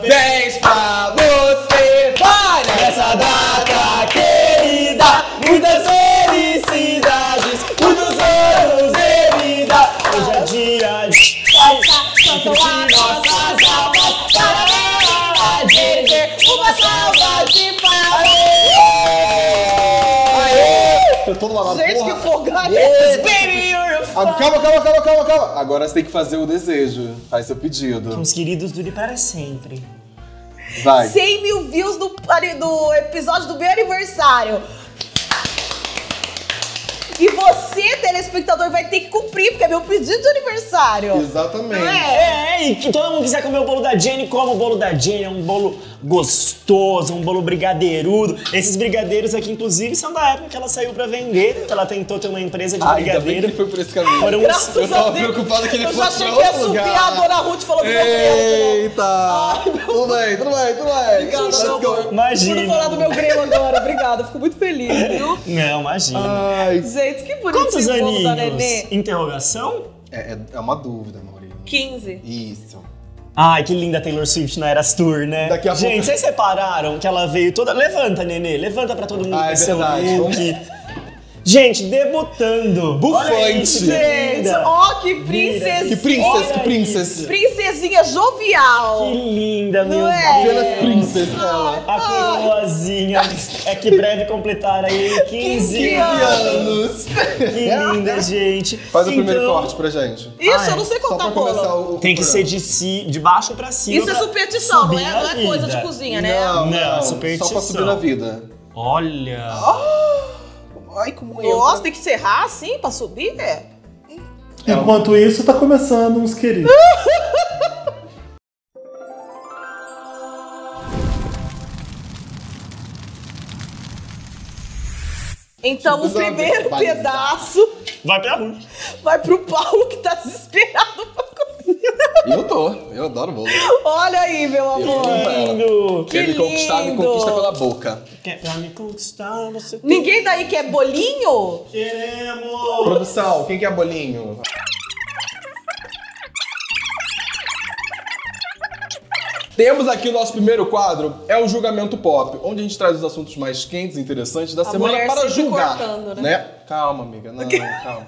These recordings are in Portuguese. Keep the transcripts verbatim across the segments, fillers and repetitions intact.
Parabéns pra você, vai nessa data querida, muitas felicidades, muitos anos de vida. Hoje é dia de curtir nossas almas, para dizer uma salva de palmas. Eu tô numa Gente, porra. que folgada. Ah, calma, calma, calma, calma, calma. Agora você tem que fazer o desejo. Faz seu pedido. Que os queridos dure para sempre. Vai. cem mil views do, do episódio do meu aniversário. E você, telespectador, vai ter que cumprir, porque é meu pedido de aniversário. Exatamente. Não é? É, e que todo mundo quiser comer o bolo da Jenny, coma o bolo da Jenny. É um bolo gostoso, um bolo brigadeirudo. Esses brigadeiros aqui, inclusive, são da época que ela saiu pra vender, que ela tentou ter uma empresa de Ah, ainda bem que brigadeiro. ele foi por esse caminho. Foram uns- Graças Eu a tava Deus. preocupado que ele Eu já fosse achei pra que ia outro subir lugar. a dona Ruth falando meu Deus. Eita! Tudo bem, tudo bem, tudo bem. Obrigada, Let's meu go. amor. Imagina. Vou falar do meu grelo agora. Obrigada, fico muito feliz, viu? Não, imagina. Ai. Gente, que bonitinho Quantos o bolo da aninhos? Nenê. Interrogação? É, é, é uma dúvida, Maurinho. quinze. Isso. Ai, que linda Taylor Swift na Eras Tour, né? Daqui a Gente, pouco- vocês repararam que ela veio toda... Levanta, Nenê. Levanta pra todo mundo Ah, é ver seu verdade. look. Gente, debutando. Bufante. Olha isso, que Gente, linda. ó que princesinha. Que princess, Olha que princess. isso. Princesinha jovial. Que linda, meu Não é? Deus. Apenas princess, ela. A coroazinha é que breve completar aí quinze quinze anos. Anos. Que linda, gente. Faz o primeiro Então, corte pra gente. Isso, Ah, é. eu não sei Só contar pra começar bolo. o. Tem que ser de, si, de baixo pra cima. Isso é pra superstição, não subir é, na não é coisa vida. de cozinha, né? Não, Não, não, superstição. Só pra subir na vida. Olha. Ai, como Nossa, tem que serrar assim pra subir? É. Enquanto isso, tá começando uns queridos. Então o Vamos lá, primeiro vai. pedaço Vai pra rua. vai pro Paulo, que tá desesperado pra comer. Eu tô. Eu adoro bolo. Olha aí, meu amor. Lindo. Que Quer me conquistar, me lindo. conquista pela boca. Quer pra me conquistar, você tem. Ninguém daí quer bolinho? Queremos. Produção, quem quer bolinho? Temos aqui o nosso primeiro quadro, é o Julgamento Pop, onde a gente traz os assuntos mais quentes e interessantes da A semana mulher para sempre julgar. cortando, né? Calma, amiga, não, calma.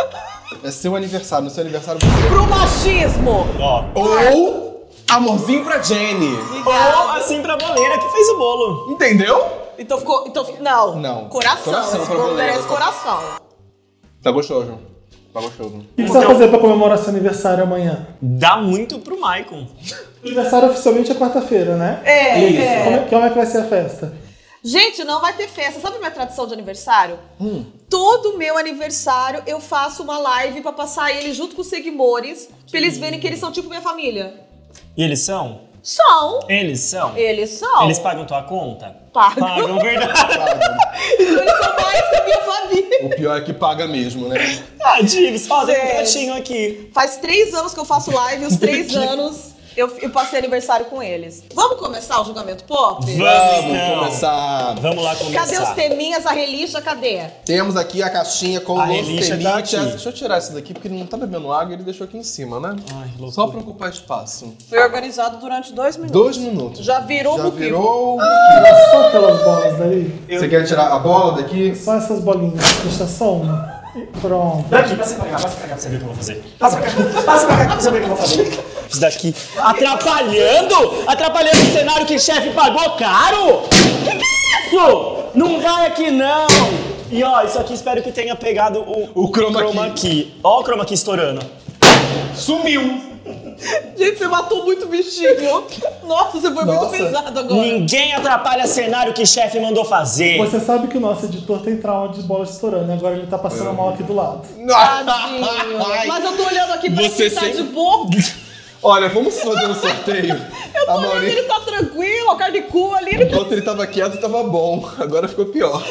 É seu aniversário, no seu aniversário você... Pro machismo. Ó. Ou amorzinho pra Jenny. Ou assim pra boleira que fez o bolo. Entendeu? Então ficou. Então, fi- não. Não. Coração. Coração Esse pra bolo boleira. merece coração. Tá gostoso. Tá gostoso. O que você vai fazer pra comemorar seu aniversário amanhã? Dá muito pro Maicon. O aniversário oficialmente é quarta-feira, né? É, Isso. é. Como é, como é que vai ser a festa? Gente, não vai ter festa. Sabe a minha tradição de aniversário? Hum. Todo meu aniversário eu faço uma live pra passar ele junto com os seguidores, pra eles verem que eles são tipo minha família. E eles são? São. Eles são? Eles são. Eles pagam tua conta? Pagam. Pagam, verdade. Então eles são mais que a minha família. O pior é que paga mesmo, né? Ah, Dives, ó, tem um Gente. gatinho aqui. Faz três anos que eu faço live, os três anos eu, eu passei aniversário com eles. Vamos começar o julgamento pop? Vamos, Vamos então. começar. Vamos lá começar. Cadê os teminhas, a relixa, cadê? Temos aqui a caixinha com A os relixa tá temites. aqui. Deixa eu tirar isso daqui, porque ele não tá bebendo água e ele deixou aqui em cima, né? Ai, loucura. Só pra ocupar espaço. Foi organizado durante dois minutos. Dois minutos. Já virou Já buquê. virou... Tirar só aquelas bolas daí. Você quer tirar a bola daqui? Só essas bolinhas. Deixa só uma. E pronto. Daqui, passa pra cá, passa pra cá pra você ver o que eu vou fazer. Passa pra cá, passa pra cá pra você ver o que eu vou fazer. Isso daqui. Atrapalhando? Atrapalhando o cenário que o chefe pagou caro? Que que é isso? Não vai aqui não. E ó, isso aqui espero que tenha pegado o, O chroma key. Ó o chroma key estourando. Sumiu! Gente, você matou muito bichinho. Nossa, você foi Nossa. muito pesado agora. Ninguém atrapalha cenário que o chefe mandou fazer. Você sabe que o nosso editor tem trauma de bolas estourando, e agora ele tá passando mal aqui do lado. Tadinho. Ai. Mas eu tô olhando aqui pra Você ele tá sempre- de boa. Olha, vamos fazer um sorteio. Eu tô A olhando, Maurício- ele tá tranquilo, a carne de cu ali. Ele... Enquanto ele tava quieto, tava bom. Agora ficou pior.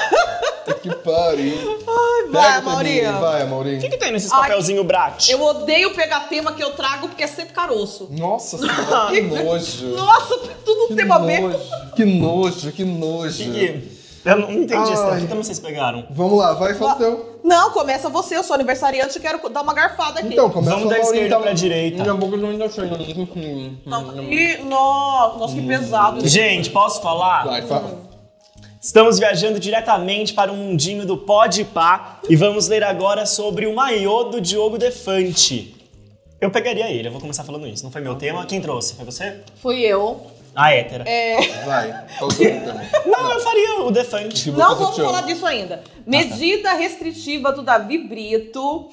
Que pariu. Ai, vai, Pega, Maurinho. Tadinho, vai, Maurinho. O que, que tem nesses Ai, papelzinho Brat? Eu odeio pegar tema que eu trago porque é sempre caroço. Nossa senhora, que nojo. Nossa, tudo Que tema mesmo. nojo, que nojo, que nojo. Que que- Eu não entendi esse Ai. tempo. Como vocês pegaram? Vamos lá, vai, fala o teu. Não, começa você, eu sou aniversariante e quero dar uma garfada aqui. Então, começa Vamos da a Laurinha, esquerda então. pra direita. Minha boca não ainda cheia. Ih, nossa, nossa, que pesado. Gente, posso falar? Vai, fala. Estamos viajando diretamente para o mundinho do Podpah e vamos ler agora sobre o maiô do Diogo Defante. Eu pegaria ele, eu vou começar falando isso. Não foi meu tema. Quem trouxe? Foi você? Fui eu. A hétera. É... Vai, qual o seu tema? Não, eu faria o Defante. Que Não você vamos te ama. falar disso ainda. Medida restritiva do Davi Brito.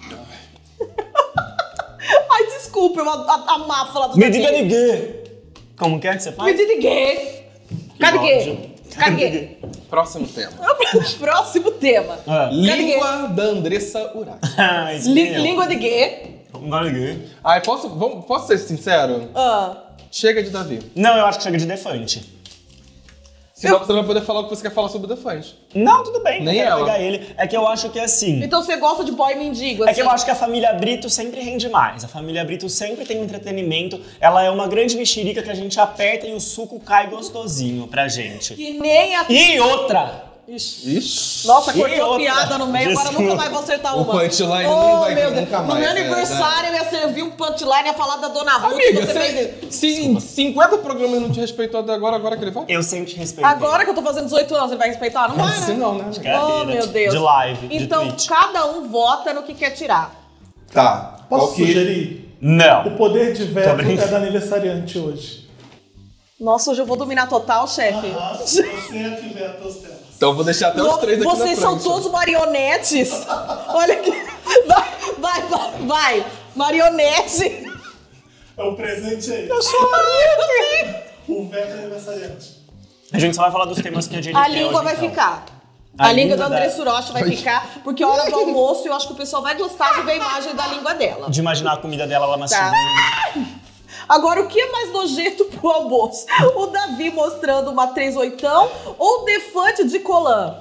Ai, desculpa, eu a, a, a má falar do Medida Davi. de quê? Como que é que você faz? Medida de quê? Cadê quê? ódio. Cadê quê? Próximo tema. Próximo tema. Ah. Língua da Andressa Urach. Ah, Li- espanhol. língua de quê? Língua de quê? Ai, posso, vamos, posso ser sincero? Ah. Chega de Davi. Não, eu acho que chega de Defante. Senão você não vai poder falar o que você quer falar sobre o Defante. Não, tudo bem. Nem eu quero ela. pegar ele. É que eu acho que assim... Então você gosta de boy mendigo, assim? É que eu acho que a família Brito sempre rende mais. A família Brito sempre tem um entretenimento. Ela é uma grande mexerica que a gente aperta e o suco cai gostosinho pra gente. Que nem a... E outra! Ixi. Ixi. Nossa, E cortou outra? piada no meio, agora Desculpa. nunca mais vou acertar O uma. punchline Oh, não vai meu vir Deus. nunca No mais, meu né? aniversário eu ia servir um punchline, ia falar da Dona Ruth. Amiga, você você, fez- se em cinquenta programas não te respeitou até agora, agora que ele vai? Eu sempre te respeito. Agora que eu tô fazendo dezoito anos, você vai respeitar? Não vai, Se né? não, né? Oh, meu Deus. De live, de Então, Twitch. cada um vota no que quer tirar. Tá. Posso Qual que- sugerir? Não. O poder de veto brincando. é da aniversariante hoje. Nossa, hoje eu vou dominar total, chefe. Ah, você é que veta os temas. Então eu vou deixar até os três aqui na Vocês são frente. todos marionetes. Olha aqui. Vai, vai, vai, vai. Marionete. É o presente aí. Eu sou marionete. O veto é aniversariante. A gente só vai falar dos temas que a gente A quer língua hoje, vai então. ficar. A A, língua língua da da- André Suroche vai ficar, porque a hora do almoço eu acho que o pessoal vai gostar de ver a imagem da língua dela. De imaginar a comida dela lá mastigando. Agora, o que é mais nojento pro almoço? O Davi mostrando uma três oitão ou o Defante de colã?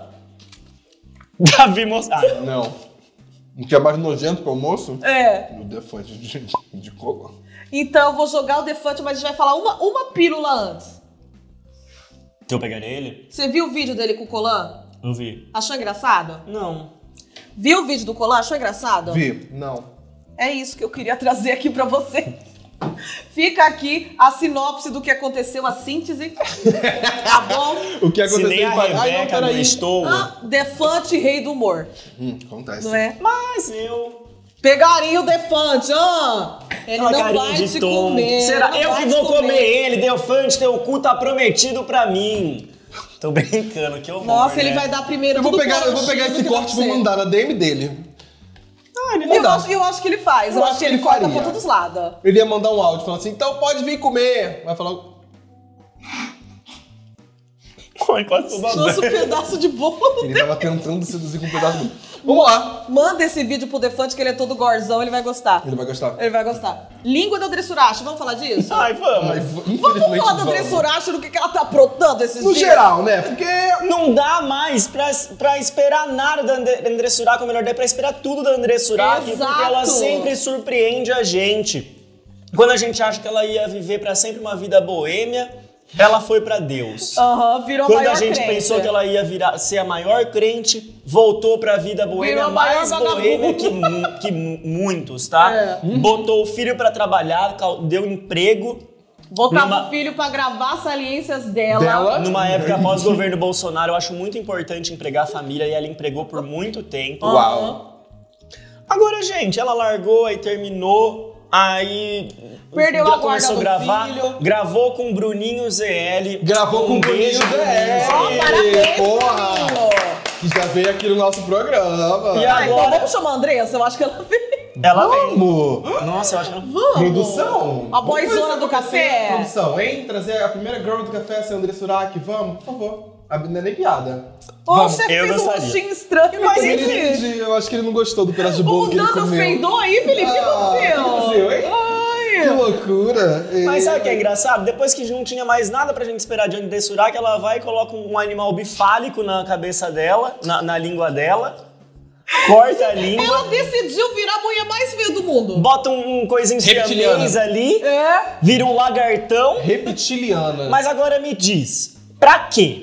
Davi mostrando. Não. O que é mais nojento pro almoço? É. O Defante de, de cola. Então eu vou jogar o Defante, mas a gente vai falar uma, uma pílula antes. Que eu pegaria ele? Você viu o vídeo dele com o colã? Eu vi. Achou engraçado? Não. Viu o vídeo do colã? Achou engraçado? Vi. Não. É isso que eu queria trazer aqui pra você. Fica aqui a sinopse do que aconteceu, a síntese. Tá bom? O que Se aconteceu nem a em Paris- Ai, não, Rebeca não peraí. estou. Ah, Defante, rei do humor. Hum, acontece. Não é? Mas eu... Pegaria o Defante, ah! Ele Aquela não carinha vai de te tonto. comer. Será? não Eu vai que te vou comer ele, Defante, teu cu tá prometido pra mim. Tô brincando, que horror, Nossa, né? ele vai dar primeiro Eu vou tudo pegar, pro eu vou pegar Chico esse que corte e vai vou ser. mandar na D M dele. Ah, ele Não Eu dá. acho, eu acho que ele faz. Eu, Eu acho acho que que ele, ele corta faria. por todos os lados. Ele ia mandar um áudio falando assim, então pode vir comer. Vai falar... Enquanto tudo Nossa, um pedaço de bolo. Ele tava tentando seduzir com um pedaço do... Vamos lá. Manda esse vídeo pro Defante, que ele é todo gorzão, ele vai gostar. Ele vai gostar. Ele vai gostar. Língua da Dressuracha, vamos falar disso? Ai, vamos. Ai, Vamos infelizmente falar da vamos. Dressuracha, do que, que ela tá aprontando esses No dias? geral, né? Porque... Não dá mais pra, pra esperar nada da André, André Surak, ou melhor, dá pra esperar tudo da André Surak, Exato. porque ela sempre surpreende a gente. Quando a gente acha que ela ia viver pra sempre uma vida boêmia, ela foi pra Deus. Aham, virou a Quando maior a gente crente. pensou que ela ia virar, ser a maior crente, voltou pra vida Virou boêmia a maior mais vagabunda. boêmia que, mu- que mu- muitos, tá? É. Botou o filho pra trabalhar, cal- deu emprego. Botava Numa- o filho pra gravar as saliências dela. Dela? Numa época após o governo Bolsonaro, eu acho muito importante empregar a família e ela empregou por muito tempo. Uau. Agora, gente, ela largou e terminou, aí Perdeu já a guarda começou a do gravar, filho. gravou com o Bruninho Z L. Gravou com um o beijo, Bruninho Bruninho Z L. Ó, parabéns, Porra. Bruninho. Que já veio aqui no nosso programa. E Ah, então agora- vamos chamar a Andressa? Eu acho que ela veio. Ela vem. Vamos! Nossa, eu acho que ela... Vamos. Produção! A boyzona Vamos do fazer café. Produção, hein? Trazer a primeira girl do café, ser André Surak. Vamos, por favor. A- Não é nem piada. Ô, Vamos. você eu fez um gostaria. rostinho estranho. Mas Felipe. Ele- eu acho que ele não gostou do pedaço de bolo O que ele Dantas comeu. peidou aí, Felipe? Que Ah, aconteceu? que aconteceu, hein? Que Ai. loucura! Mas sabe o que é engraçado? Depois que não tinha mais nada pra gente esperar de André Surak, ela vai e coloca um animal bifálico na cabeça dela, na, na língua dela, corta a língua, Ela decidiu virar a mulher mais feia do mundo. bota um, um coisinho Reptiliana. siamês ali, É. vira um lagartão. Reptiliana. Mas agora me diz, pra quê?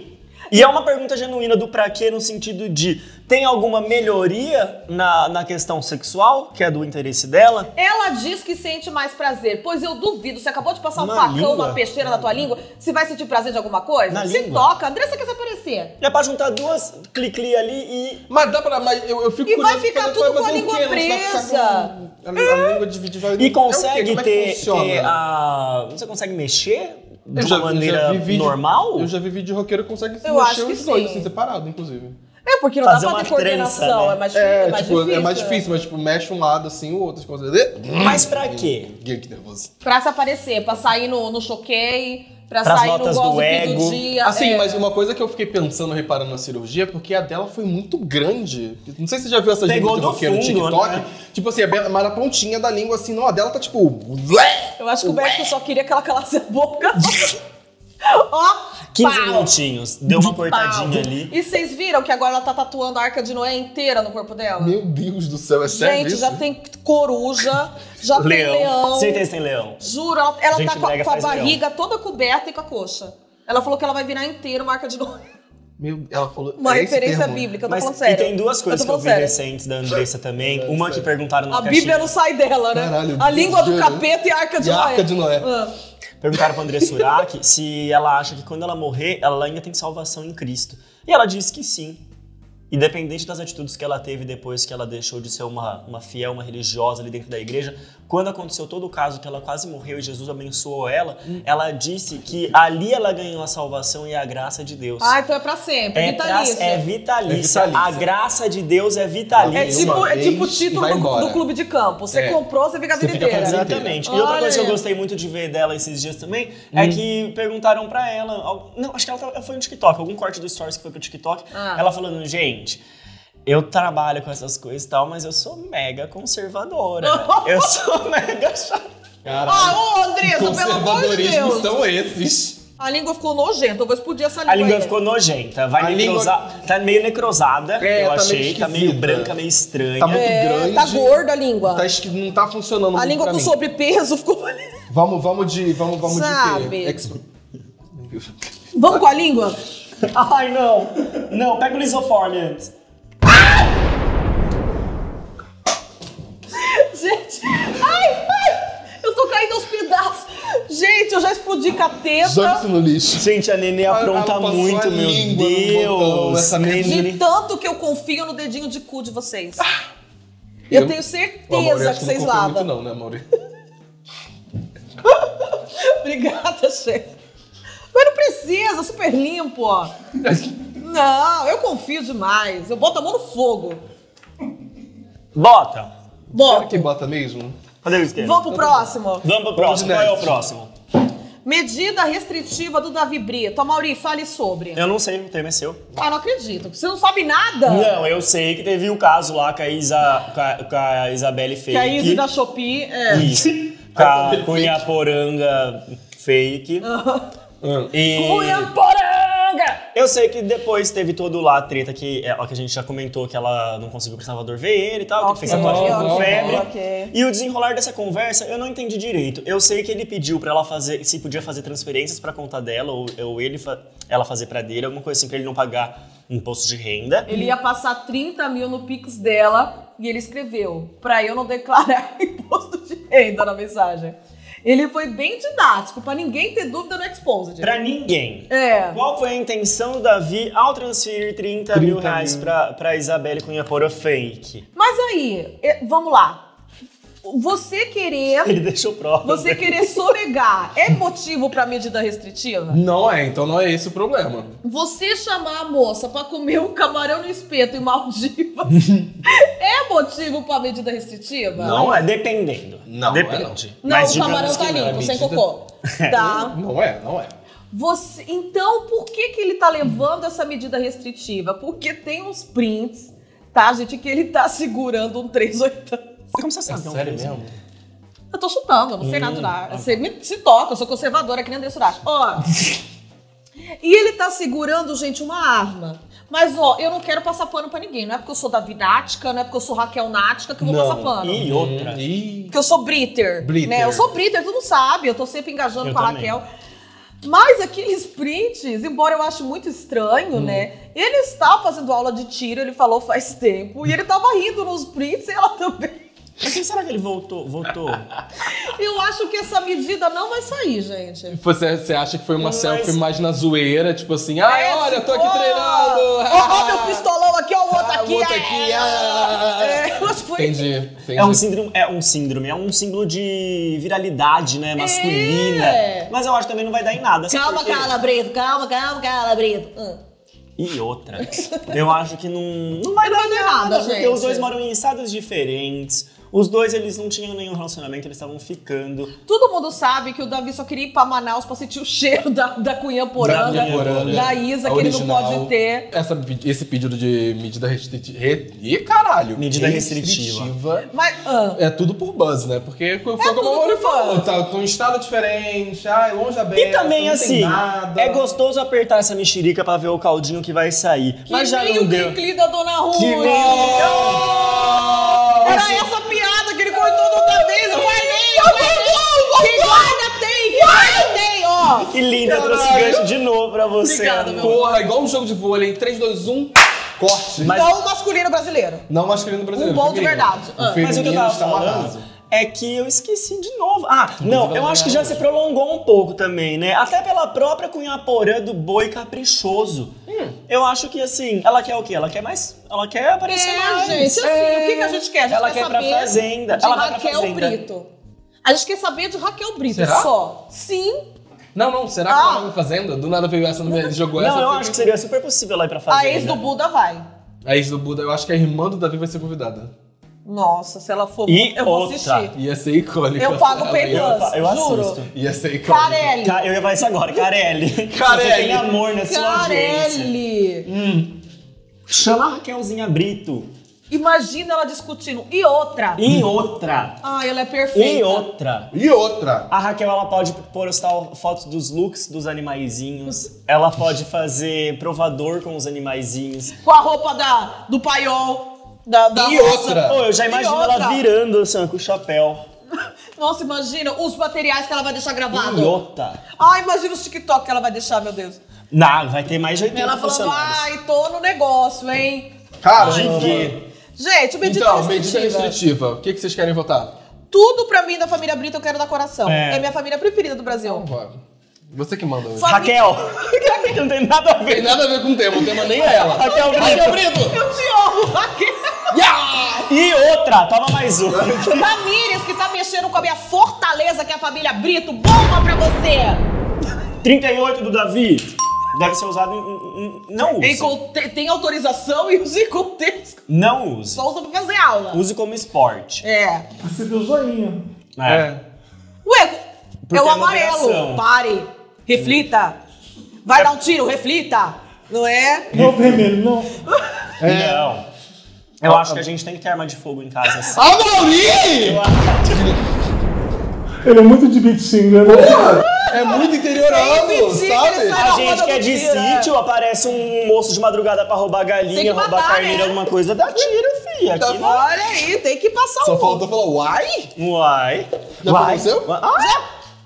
E é uma pergunta genuína do pra quê, no sentido de, tem alguma melhoria na, na questão sexual, que é do interesse dela? Ela diz que sente mais prazer, pois eu duvido. Você acabou de passar um Na facão, língua? uma peixeira na tua língua, você vai sentir prazer de alguma coisa? Na Se língua? toca. Andressa quer se aparecer. É pra juntar duas cli-cli ali e... Mas dá pra... Mas eu, eu fico E vai curioso, ficar vai tudo com a fazer o língua quê? Você vai ficar presa. com A, a língua dividida. vai- E é o quê? consegue Como é que ter, funciona? ter a... Você consegue mexer de Eu uma já- eu já maneira vi vídeo- normal? Eu já vi vídeo de roqueiro que consegue se Eu mexer acho que os dois, sim. assim, separado, inclusive. É, porque não Fazer dá pra uma ter coordenação. trança, né? É mais, É, é mais tipo, difícil. é mais difícil, mas tipo, mexe um lado assim, o outro. Tipo, você... Mas pra quê? Que que nervoso. Pra se aparecer, pra sair no, no choquei, pra Pras sair no notas do gossip ego. do dia. Assim, é. mas uma coisa que eu fiquei pensando, reparando na cirurgia, porque a dela foi muito grande. Não sei se você já viu essa Pegou vídeo de do roqueiro no fundo, TikTok. né? Tipo assim, é bem- mas na pontinha da língua, assim, não, a dela tá tipo... Eu acho que o médico só queria que ela calasse a boca. Ó, quinze pau. minutinhos, deu uma Pau. cortadinha ali. E vocês viram que agora ela tá tatuando a Arca de Noé inteira no corpo dela? Meu Deus do céu, é sério Gente, isso? já tem coruja, já tem Leão. leão. Certeza tem leão. Juro, ela, ela Gente tá com a, brega com a faz leão. barriga toda coberta e com a coxa. Ela falou que ela vai virar inteira uma Arca de Noé. Meu, ela falou... Uma é esse referência termo? bíblica, eu tô Mas falando e sério. tem duas coisas Eu que tô eu vi falando sério. recentes da Andressa também. Uma que perguntaram na A caixinha. Bíblia não sai dela, né? Caralho, a língua do juro. capeta e a Arca de E a Noé. Arca de Noé. Ah. Perguntaram pra Andressa Urach se ela acha que quando ela morrer, ela ainda tem salvação em Cristo. E ela disse que sim. Independente das atitudes que ela teve depois que ela deixou de ser uma, uma fiel, uma religiosa ali dentro da igreja, quando aconteceu todo o caso que ela quase morreu e Jesus abençoou ela, Hum. ela disse que ali ela ganhou a salvação e a graça de Deus. Ah, então é pra sempre. é, pra- vitalício. é vitalícia. É vitalícia. A graça de Deus é vitalícia. É tipo, uma é tipo o vez título e vai do, embora. do clube de campo. Você É. comprou, você fica a Você vida fica pra inteira. vida Exatamente. E Olha outra coisa que eu aí. gostei muito de ver dela esses dias também é que perguntaram pra ela. al- Não, acho que ela tava- foi no TikTok, algum corte do Stories que foi pro TikTok. Ah. Ela falando, gente. Eu trabalho com essas coisas e tal, mas eu sou mega conservadora. eu sou mega chata. Caralho. Ah, ô Andressa, pelo amor de Conservadorismo Deus. são esses. A língua ficou nojenta, eu vou explodir essa língua A língua aí. ficou nojenta. Vai A necrosar. Tá meio necrosada, É, eu tá meio achei. Tá meio esquisita. branca, meio estranha. Tá muito É, grande. tá gorda a língua. Tá esqui- não tá funcionando A muito língua pra com mim. sobrepeso ficou... Vamos, vamos de... Vamos, vamos Sabe? de quê? Ex- Vamos com a língua? Ai, não. Não, pega o lisoforme antes. Gente, ai, ai, eu tô caindo aos pedaços. Gente, eu já explodi com a teta. Joga isso no lixo. Gente, a Nenê Ela apronta passou muito, a meu língua no botão, Deus. essa merda. Nenê. De tanto que eu confio no dedinho de cu de vocês. Eu, tenho Pô, certeza Amaury, acho que não vocês confio lavam. muito não, né, Amaury? Obrigada, chefe. Mas não precisa, super limpo, ó. Não, eu confio demais. Eu boto a mão no fogo. Bota. Será Bom, que bota mesmo? Cadê o esquema? vamos pro próximo. Vamos pro próximo. de Qual é o next. próximo? Medida restritiva do Davi Brito. Mauri, fale sobre. Eu não sei, o tema é seu. Ah, não acredito. Você não sabe nada? Não, eu sei que teve o caso lá com a, Isa, com a, com a Isabelle Fake. Que a Izzy da Shopee é... Isso. Com a Cunhaporanga Fake. E... Cunhaporanga! Eu sei que depois teve todo lá a treta que, é, ó, que a gente já comentou que ela não conseguiu que o Salvador ver ele e tal, que Ok, fez tatuagem com ok, febre. ok. E o desenrolar dessa conversa eu não entendi direito. Eu sei que ele pediu pra ela fazer, se podia fazer transferências pra conta dela ou, ou ele fa- ela fazer pra dele, alguma coisa assim pra ele não pagar imposto de renda. Ele ia passar trinta mil no Pix dela e ele escreveu pra eu não declarar imposto de renda na mensagem. Ele foi bem didático, pra ninguém ter dúvida no Exposed. Pra ninguém. É. Qual foi a intenção do Davi ao transferir trinta mil trinta reais mil. pra, pra Isabelle Cunhapora Fake? Mas aí, é, vamos lá. Você querer, Ele deixou prova. você querer sonegar é motivo pra medida restritiva? Não é, então não é esse o problema. Você chamar a moça pra comer um camarão no espeto em Maldivas é motivo pra medida restritiva? Não é, dependendo. Não, Depende. Não, Mas o digamos camarão tá que não. limpo, sem medida- cocô. Tá. Não é, não é. Você, então, por que que ele tá levando essa medida restritiva? Porque tem uns prints, tá, gente, que ele tá segurando um três oitão. Como você sabe? que é um Sério coisa? mesmo? Eu tô chutando, eu não sei nada de nada. Você me se toca, eu sou conservadora, que nem André Surak. Ó. E ele tá segurando, gente, uma arma. Mas, ó, eu não quero passar pano pra ninguém. Não é porque eu sou Davi Nática, não é porque eu sou Raquel Nática que eu vou Não. passar pano. E outra. Ih. Porque eu sou Britter. Britter. Né? Eu sou Britter, tu não sabe. Eu tô sempre engajando Eu com a também. Raquel. Mas aqueles prints, embora eu ache muito estranho, hum. né? Ele está fazendo aula de tiro, ele falou faz tempo, e ele tava rindo nos prints e ela também. Mas quem será que ele voltou? voltou? Eu acho que essa medida não vai sair, gente. Você, você acha que foi uma Mas... selfie mais na zoeira, tipo assim, ai, é, olha, tô tipo, aqui treinando. Ó, ó, meu pistolão aqui, ó, o outro Ah, aqui. o outro aqui, ah. É, eu acho que foi... Entendi, entendi. É um síndrome, é um síndrome, é um símbolo de viralidade, né, masculina. É. Mas eu acho que também não vai dar em nada. sabe Calma, por quê? Calabrito, calma, calma, Calabrito. Hum. E outra, eu acho que não, não vai Não dar vai dar em nada, nada, porque gente. os dois moram em estados diferentes. Os dois, eles não tinham nenhum relacionamento, eles estavam ficando. Todo mundo sabe que o Davi só queria ir pra Manaus pra sentir o cheiro da, da cunhã poranga, Da poranga, da Isa, a que ele não original. pode ter. Essa, esse pedido de medida restritiva... Re... Ih, caralho! Medida restritiva. Mas, ah, É tudo por buzz, né? Porque foi como tudo a Mauri por falou, buzz. tá com um estado diferente, ai, longe aberto, E também, não assim, tem nada. é gostoso apertar essa mexerica pra ver o caldinho que vai sair. que Mas já nem não o deu. cri-cri da Dona Rua. Que nem- Era essa piada que ele cortou da outra vez. Vai nem, vai nem. Que guarda tem, que guarda tem, ó. Que linda, eu trouxe Caralho. gancho de novo pra você. Obrigada, amor. meu Porra, igual um jogo de vôlei, três, dois, um, corte. Mas- Não o masculino brasileiro. Não masculino brasileiro. Um bom de feminino. verdade. O Ah. feminino Mas o que eu tava está um falando arraso. é que eu esqueci de novo. Ah, não, eu vai acho que ganhar já se prolongou um pouco também, né? Até pela própria Cunhaporã do boi caprichoso. Eu acho que, assim, ela quer o quê? Ela quer mais... Ela quer aparecer É, mais. gente, assim, o que, que a gente quer? A gente Ela quer quer ir pra saber fazenda. de Ela vai pra Raquel fazenda. Brito. A gente quer saber de Raquel Brito, Será? só. Sim. Não, não, será que Ah. ela vai pra fazenda? Do nada veio essa, no meio, jogou essa. Não, eu foi- acho que seria super possível ela ir pra fazenda. A ex do Buda vai. A ex do Buda, eu acho que a irmã do Davi vai ser convidada. Nossa, se ela for, E eu vou outra. assistir. Ia ser icônica. Eu pago o ela Pay ia- Plus, eu juro. assisto. Ia ser icônica. Carelli. Ca- Eu ia falar isso agora, Carelli. Carelli. Você tem amor na sua audiência. Carelli. Chama a Raquelzinha Brito. Imagina ela discutindo. E outra. E outra. Ai, ela é perfeita. E outra. E outra. A Raquel, ela pode postar fotos dos looks dos animaizinhos. Ela pode fazer provador com os animaizinhos. Com a roupa da, do paiol. Da, da E roça. outra. Pô, eu já imagino outra. ela virando assim, com o chapéu. Nossa, imagina os materiais que ela vai deixar gravado. E outra. Ai, imagina os TikTok que ela vai deixar, meu Deus. Não, vai ter mais de oitenta Ela falando, funcionários. ai, tô no negócio, hein? Cara, De vamos- quê? Gente, medida Então, restritiva. medida restritiva. O que, que vocês querem votar? Tudo pra mim da família Brito eu quero dar coração. É. É, minha família preferida do Brasil. Você que manda hoje. Fa- Raquel. Não tem nada a Tem ver. nada a ver com o tema, o tema nem é ela. Raquel Brito. Raquel Brito! Eu te amo, Raquel. E outra, toma mais uma. Ramírez, que tá mexendo com a minha fortaleza, que é a família Brito. Bomba pra você! trinta e oito do Davi. Deve ser usado em... em- em- não use. Em conte- Tem autorização e usa em contexto. Não use. Só usa pra fazer aula. Use como esporte. É. Você deu joinha. É. Ué, Porque é o é amarelo. moderação. Pare. Reflita. Vai dar um tiro, reflita. Não é? Não, o vermelho, não. Não. Eu acho que a gente tem que ter arma de fogo em casa. Assim. A Mauri! Ele é muito de bitinga, né? É muito interiorano, Tem mentira, sabe? ele sai- A Não, gente manda que é de mentira. sítio, aparece um moço de madrugada pra roubar Tem galinha, que roubar matar, carneiro, né? alguma coisa, dá tiro, filho. Aqui não. Olha aí, tem que passar Só um. faltou falar, uai? Uai. Já Uai. aconteceu? Ah.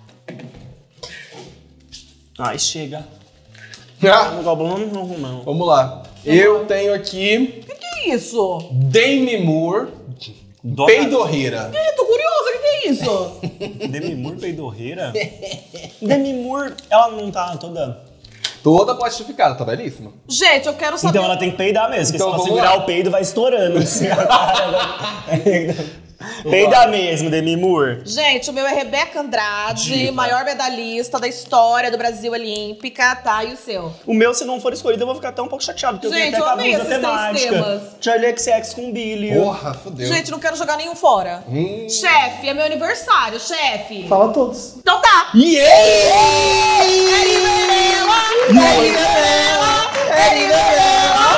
Ai, chega. Ah, Não gosto não, não, não. vamos lá. Eu tenho aqui O que, que é isso? Demi Moore, Dona- peidorreira. Ih, tô curiosa, o que, que é isso? Demi Moore peidorreira? Demi Moore, ela não tá toda... Toda plastificada, tá belíssima. Gente, eu quero saber. Então ela tem que peidar mesmo, porque Então se ela vamos segurar lá. o peido, vai estourando. Assim, a cara. Peida mesmo, Demi Moore. Gente, o meu é Rebeca Andrade, Diva. maior medalhista da história do Brasil Olímpica, tá? E o seu? O meu, se não for escolhido, eu vou ficar até um pouco chateado, porque Gente, eu eu tenho amei até com a blusa esses três temática. temas. Charlie X X com Billy. Porra, fodeu. Gente, não quero jogar nenhum fora. Hum. Chefe, é meu aniversário, chefe. Fala todos. Então tá. Yeah! Eri Varela, Eri Varela, Eri Varela,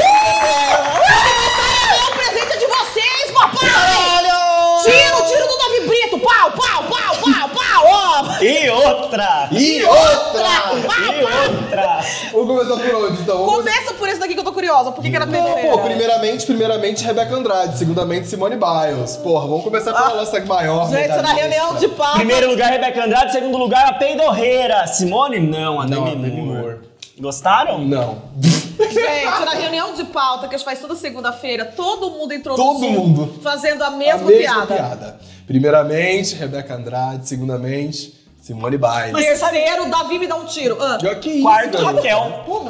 é o presente de vocês, papai! Tiro, tiro do Davi Brito, pau, pau, pau, pau, pau, ó! E outra! E outra! Pau, E outra! Vamos começar por onde, então? Vamos Começa por esse daqui que eu tô curiosa. Por que, que era a Não, primeira? pô, primeiramente, primeiramente, Rebeca Andrade. Segundamente, Simone Biles. Porra, vamos começar pela Ah, nossa maior gente, na medalhista. reunião de pauta. Primeiro lugar, Rebeca Andrade. Segundo lugar, a Peidorreira. Simone? Não, a Não, Demi a Demi Moore. Moore. Gostaram? Não. Gente, na reunião de pauta que a gente faz toda segunda-feira, todo mundo entrou Todo no Zoom mundo. fazendo a A mesma, mesma piada. piada. Primeiramente, Rebeca Andrade. Segundamente, Simone Biles. Mas- Terceiro, Davi me dá um tiro. Ah. Que, que isso, Quarto, garoto? Raquel. Porra,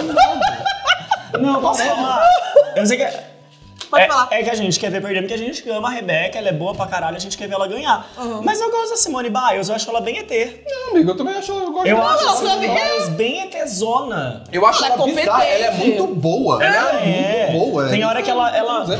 Não, posso falar? Eu sei que... Pode é, falar. é que a gente quer ver perder, porque a gente ama a Rebeca, ela é boa pra caralho, a gente quer ver ela ganhar. Uhum. Mas eu gosto da Simone Biles, eu acho ela bem E T. Não, amigo, eu também acho. Eu gosto Eu dela. acho a não, Simone não, Biles bem ETzona. Eu acho Ela é ela bizarra. Ela é competente. muito boa. Ela é, muito boa. Tem é. hora que ela, ela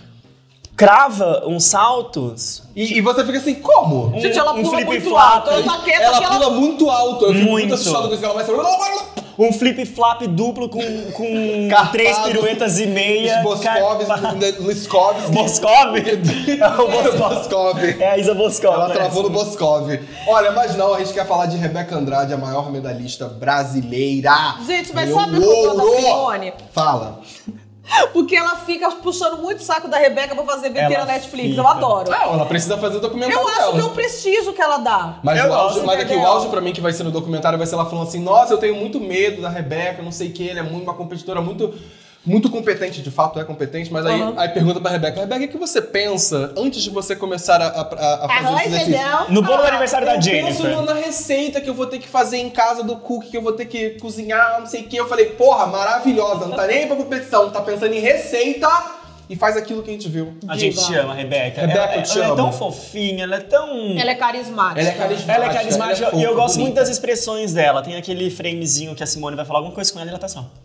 crava uns saltos. E, e você fica assim, como? Um- Gente, ela um pula flip muito flap. alto. Eu tô quieta Ela que pula muito alto. Eu fico muito, Muito. assustado com isso. Ela vai ser... Um flip-flap duplo com, com Carpado. três piruetas e meia. Boscov, Carpa- Liskovski. Boscov? É o Boscov. Boscov. É a Isa Boscov. Ela parece. travou no Boscov. Olha, mas não, a gente quer falar de Rebeca Andrade, a maior medalhista brasileira. Gente, mas Ganhou sabe o que eu gosto da ouro. Simone? Fala. Porque ela fica puxando muito o saco da Rebeca pra fazer V T Ela na Netflix. fica. Eu adoro. Ah, ela precisa fazer o documentário Eu acho dela. que é o prestígio que ela dá. Mas, Eu o auge, gosto, mas aqui o entendeu? auge pra mim que vai ser no documentário vai ser ela falando assim: nossa, eu tenho muito medo da Rebeca, não sei o que, ela é muito, uma competidora muito, muito competente, de fato é competente, mas aí, Uhum. aí pergunta pra Rebeca: Rebeca, o que você pensa antes de você começar a, a, a fazer Arroz, esse exercício? feijão. No bolo do aniversário da Eu penso Jennifer. na receita que eu vou ter que fazer em casa do cookie, que eu vou ter que cozinhar, não sei o que. Eu falei, porra, maravilhosa, não tá nem aí pra competição, tá pensando em receita e faz aquilo que a gente viu. A gente te ama, Rebeca. Rebeca, ela, eu te ela é amo. tão fofinha, ela é tão... Ela é carismática. Ela é carismática. Ela é carismática ela é e eu fofa, gosto muito bonita. das expressões dela. Tem aquele framezinho que a Simone vai falar alguma coisa com ela e ela tá só.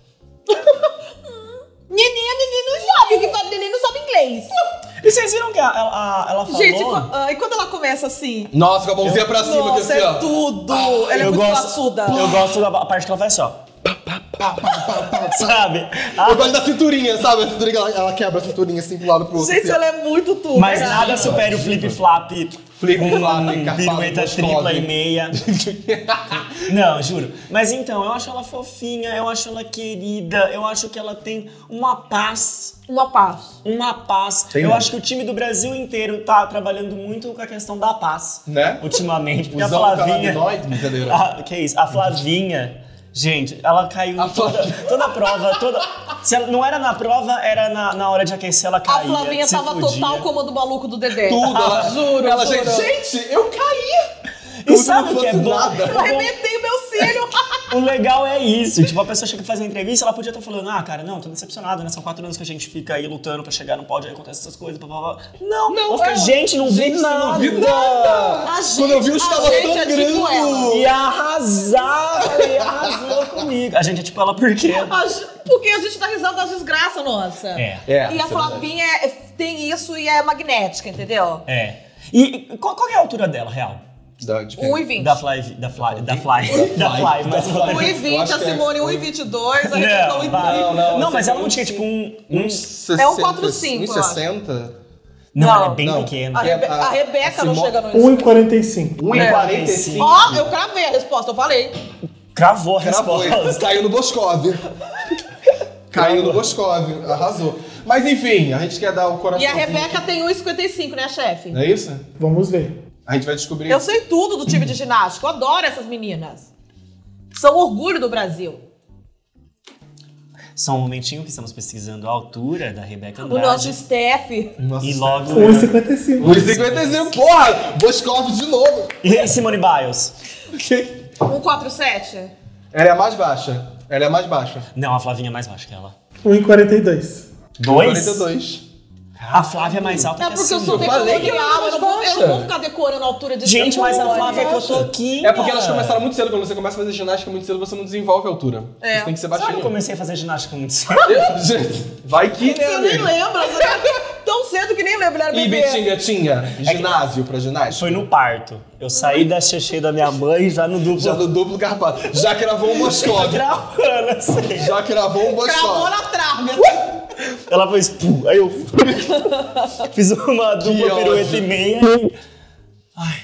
Neném, neném não sabe, o que fala neném não sabe inglês. E vocês viram que a- ela, a- ela falou... Gente, qu- ah, e quando ela começa assim? Nossa, com a mãozinha pra cima, que Nossa, assim, é ó. tudo. Ela é eu muito gosto, classuda. eu gosto da parte que ela faz só. Sabe? Eu gosto da cinturinha, sabe? A cinturinha, ela, ela quebra a cinturinha assim pro lado pro outro. Gente, assim, ó. ela é muito tudo. Mas cara. nada supera o flip-flap. Flip-flap, com carpado, pirueta Boscov. tripla e meia. Não, juro. Mas então, eu acho ela fofinha, eu acho ela querida, eu acho que ela tem uma paz. Uma paz. Uma paz. Tem eu mesmo. acho que o time do Brasil inteiro tá trabalhando muito com a questão da paz. Né? Ultimamente. Porque a Usando Flavinha. canabinoide, brincadeira. Ah, que isso? A Flavinha. Gente, ela caiu A em toda, Flavinha. toda a prova, toda. Se ela, não era na prova, era na, na hora de aquecer, ela A caía. Flavinha se tava fudia. total como a do maluco do Dedé. Tudo, ela, Juro, ela, juro. gente, gente, eu caí! E Como se sabe não o que é fosse bom? nada. Eu arrebentei o meu cílio. O legal é isso. Tipo, a pessoa chega pra fazer uma entrevista, ela podia estar falando, ah, cara, não, tô decepcionada, né? São quatro anos que a gente fica aí lutando pra chegar no pódio, aí acontece essas coisas, blá, blá, blá. Não, Não, ela fica, é. gente, não vi Gente, nada. não vi nada. A gente, Quando eu vi, eu a estava gente é tipo ela. sangrando. E arrasar, falei, arrasou comigo. A gente é tipo ela por quê? A gente- Porque a gente dá risada das desgraças, nossa. É. É, E isso a é Flavinha é- tem isso e é magnética, entendeu? É. E e qual, qual que é a altura dela, real? Da, de quem? um e vinte. Da Fly, da Fly, da Fly, da Fly, mas um e Eu vinte, acho a que é- Simone um e vinte e dois, a Rebeca Não, um e vai. Não, não, Não, essa mas é ela não um tinha tipo um, um... É um quatro e cinco, um eu acho. sessenta? Não, Não, ela é bem não. pequena. A, Rebe- a Rebeca não Simone- chega no um e quarenta e cinco. um e quarenta e cinco. Ó, eu cravei a resposta, eu falei. Cravou a Cravou, resposta. caiu no Boscov. Caiu no Boscov, arrasou. Mas enfim, a gente quer dar o coração. E a Rebeca tem um e cinquenta e cinco, né, chefe? Não é isso? Vamos ver. A gente vai descobrir. Eu sei tudo do time de ginástica, eu adoro essas meninas. São orgulho do Brasil. Só um momentinho que estamos pesquisando a altura da Rebeca O Andrade. nosso staff. Nossa, E logo... um e cinquenta e cinco. um e cinquenta e cinco, porra! Boscov de novo. E aí, Simone Biles? um quatro sete. Ela é a mais baixa. Ela é a mais baixa. Não, a Flavinha é mais baixa que ela. um e quarenta e dois. Dois? quarenta e dois. A Flávia é mais alta É que a porque eu sou Simone. falei que decolonial, eu não vou, eu não baixa. vou ficar decorando a altura de Gente, mas a Simone. Flávia é que eu tô aqui. É porque elas começaram muito cedo. Quando você começa a fazer ginástica muito cedo, você não desenvolve a altura. É. Você tem que ser Sabe que eu baixinho. comecei a fazer ginástica muito cedo? Gente, vai que, né, Você nem amigo? lembra, você era tão cedo que nem lembra, ele era E bebê. Betinga tinha ginásio pra ginástica? Foi no parto. Eu saí da xixi da minha mãe já no duplo. Já no duplo carpado. Já cravou um Boscov. Gravando, assim. Já cravou um Cravou Boscov. na trave. Ela fez pum, aí eu fiz uma dupla ódio. pirueta e meia. Ai.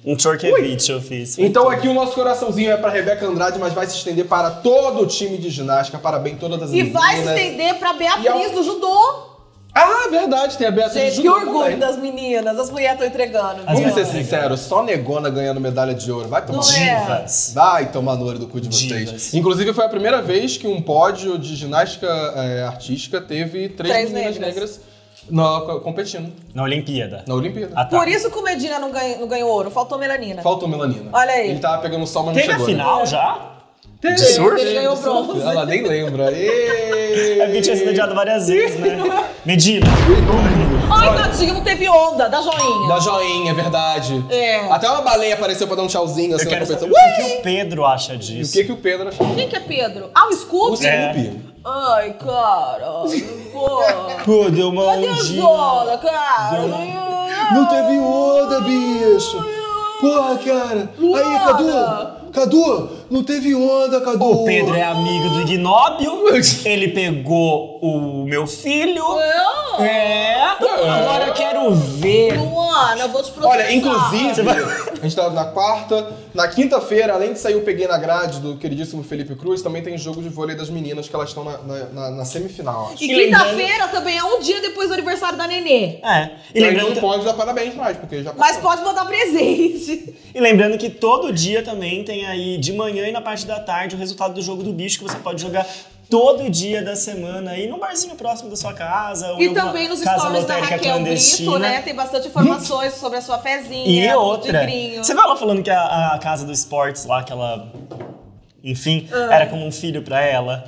Um Tchorkevich eu fiz. Então aqui o nosso coraçãozinho é pra Rebeca Andrade, mas vai se estender para todo o time de ginástica. Parabéns todas as E meninas. vai se estender pra Beatriz E ao- do judô. Ah, verdade, tem a Beatriz Gente, de que judô orgulho também. das meninas. As mulheres estão entregando. As Vamos ser Divas. sinceros, só negona ganhando medalha de ouro. Vai tomar Não é? Divas. Vai tomar no olho do cu de vocês. Divas. Inclusive, foi a primeira vez que um pódio de ginástica é, artística teve três, Três meninas negras. negras na- competindo Na Olimpíada. na Olimpíada. Ah, tá. Por isso que o Medina não ganhou, não ganhou ouro. Faltou melanina. Faltou melanina. Olha aí. Ele tava pegando sol, mas não Teve a chegou. né? final já? Teve, De surf? Ele ganhou de surf. bronze. Ela nem lembra. Ê! É porque tinha sido adiado várias vezes, né? Medina. Ai, tadinho, não teve onda. Da joinha. Da joinha, é verdade. É. Até uma baleia apareceu pra dar um tchauzinho assim Eu na quero saber competição. o que o Pedro acha E o disso. que, que o Pedro achou? Quem que é Pedro? Ah, o O Scooby? É. Snoopy. Ai, cara. Pô. Pô, deu uma Cadê a ondinha. zona, cara? Não teve onda, bicho. Porra, cara. Aí, Cadu. Cadu, não teve onda, Cadu. O Pedro é amigo do Ignóbio. Ele pegou o meu filho. Não. É. Agora eu quero ver. Luana, eu vou te processar. Olha, inclusive, a gente tava na quarta, na quinta-feira, além de sair o Peguei na Grade do queridíssimo Felipe Cruz, também tem jogo de vôlei das meninas que elas estão na, na, na- na semifinal, acho. E E lembrando- quinta-feira também é um dia depois do aniversário da Nenê. É. E E aí lembrando, não pode dar parabéns mais, porque já Mas passou. pode mandar presente. e lembrando que todo dia também tem aí, de manhã e na parte da tarde, o resultado do jogo do bicho que você pode jogar todo dia da semana aí num barzinho próximo da sua casa. Ou em E alguma também nos casa stories da lotérica Raquel clandestina. Brito, né? Tem bastante informações sobre a sua fezinha. E do outra, tigrinho. você viu ela falando que a, a casa dos esportes lá, que ela, enfim, Ah. era como um filho pra ela?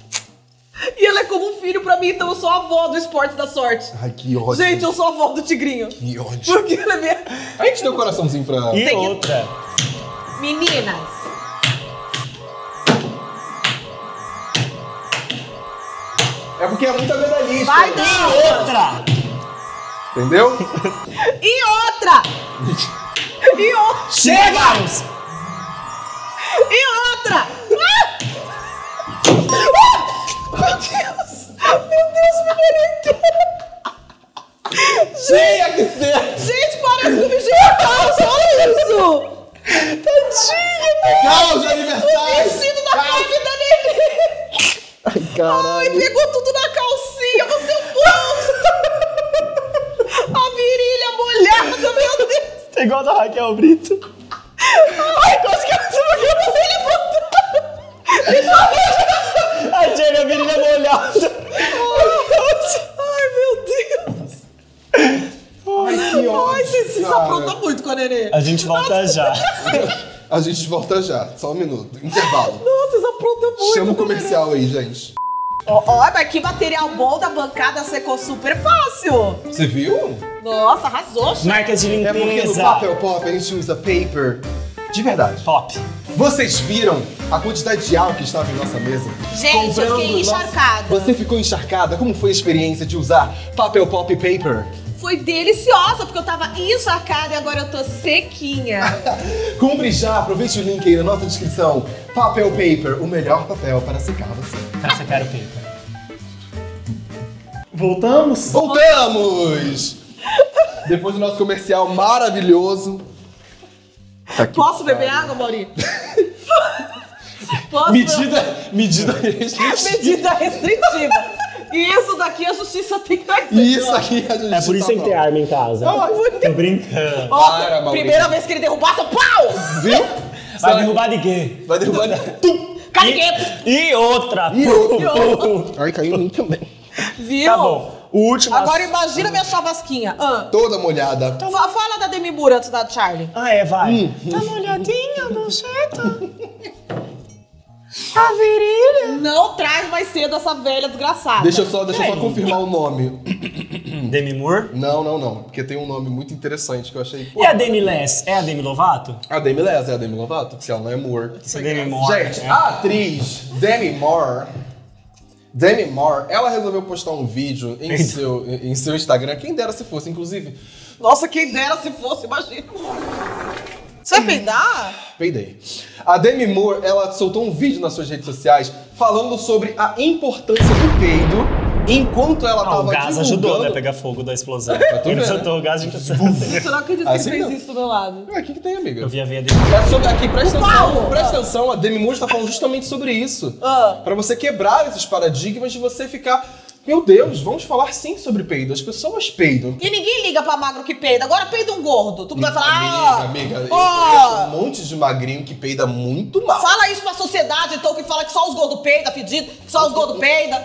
E ela é como um filho pra mim, então eu sou a avó do esporte da sorte. Ai, que ódio. Gente, eu sou a avó do tigrinho. Que ódio. Porque ela é minha... A gente deu coraçãozinho pra... E Tem que- outra, Meninas, É porque é muita medalhista. vai e dar. outra! Entendeu? E outra! E outra! Chegamos! E outra! Ah! Ah! Meu Deus! Meu Deus, me molhou inteira! Tinha que ser! Gente, parece que eu me calça, olha isso! Tadinha, Caos de aniversário! vestido da Barbie da Nenê! Ai, Ai, caralho. pegou tudo na calcinha, você é um bolso! A virilha molhada, meu Deus! Tá igual a da Raquel Brito. Ai, quase que eu você levantou! A Jenny, a virilha molhada. Ai, meu Deus! Ai, que ódio, Ai, você se cara. apronta muito com a Nenê. A gente volta já. A gente volta já, só um minuto. Intervalo. Nossa, vocês aprontam muito. Chama o com a Nenê. comercial aí, gente. Ó, ó, mas que material bom da bancada secou super fácil. Você viu? Nossa, arrasou, gente. Marcas de É porque no limpeza. papel pop a gente usa paper de verdade. Pop. Vocês viram a quantidade de álcool que estava em nossa mesa? Gente, eu fiquei nossa- encharcada. Você ficou encharcada? Como foi a experiência de usar papel pop paper? Foi deliciosa, porque eu tava encharcada e agora eu tô sequinha. Compre já, aproveite o link aí na nossa descrição. Papel paper, o melhor papel para secar você. Pra secar o paper. Voltamos? Voltamos! Depois do nosso comercial maravilhoso. Tá Posso beber água, Mauri? Posso? Medida, medida restritiva. Medida restritiva. E isso daqui a justiça tem que fazer. Isso aqui a gente É por isso que tem que ter arma em casa. Tô brincando. Ó, Para, Mauri. primeira vez que ele derrubasse, pau! Viu? Vai derrubar de quê? Vai derrubar. Tum! Carigueto! E outra. E Pum, pum. Ai, caiu em mim também. Viu? Tá bom. O último. Agora imagina minha chavasquinha. Ah. Toda molhada. Então fa- fala da Demi Moore antes da Charlie. Ah, é, vai. Hum. Tá molhadinha, bucheta. A virilha. Não traz mais cedo essa velha desgraçada. Deixa eu só, deixa eu só Ei. confirmar o nome. Demi Moore. Não, não, não. Porque tem um nome muito interessante que eu achei. E a Demi Les? É a Demi Lovato? A Demi Les é a Demi Lovato, porque ela não é Moore. Essa Demi Moore. Gente, é. a atriz Demi Moore, Demi Moore, ela resolveu postar um vídeo em seu, em seu Instagram. Quem dera se fosse, inclusive. Nossa, quem dera se fosse, imagina. Você vai peidar? Peidei. A Demi Moore, ela soltou um vídeo nas suas redes sociais falando sobre a importância do peido enquanto ela Ah, tava o gás divulgando... ajudou, né? Pegar fogo da explosão. tô Ele vendo. soltou o gás, a gente... Você não acredita que Assim ele fez não. isso do meu lado. Ué, o que que tem, amiga? Eu vi a veia dele. É sobre, aqui, presta O atenção, Paulo! presta atenção, a Demi Moore está falando justamente sobre isso. Ah. Pra você quebrar esses paradigmas de você ficar... Meu Deus, vamos falar sim sobre peido. As pessoas peidam. E ninguém liga pra magro que peida. Agora peida um gordo. Tu vai falar, Amiga, ah, amiga, eu ó, conheço um monte de magrinho que peida muito mal. fala isso pra sociedade, então, que fala que só os gordos peida, pedido, que só os gordos peida.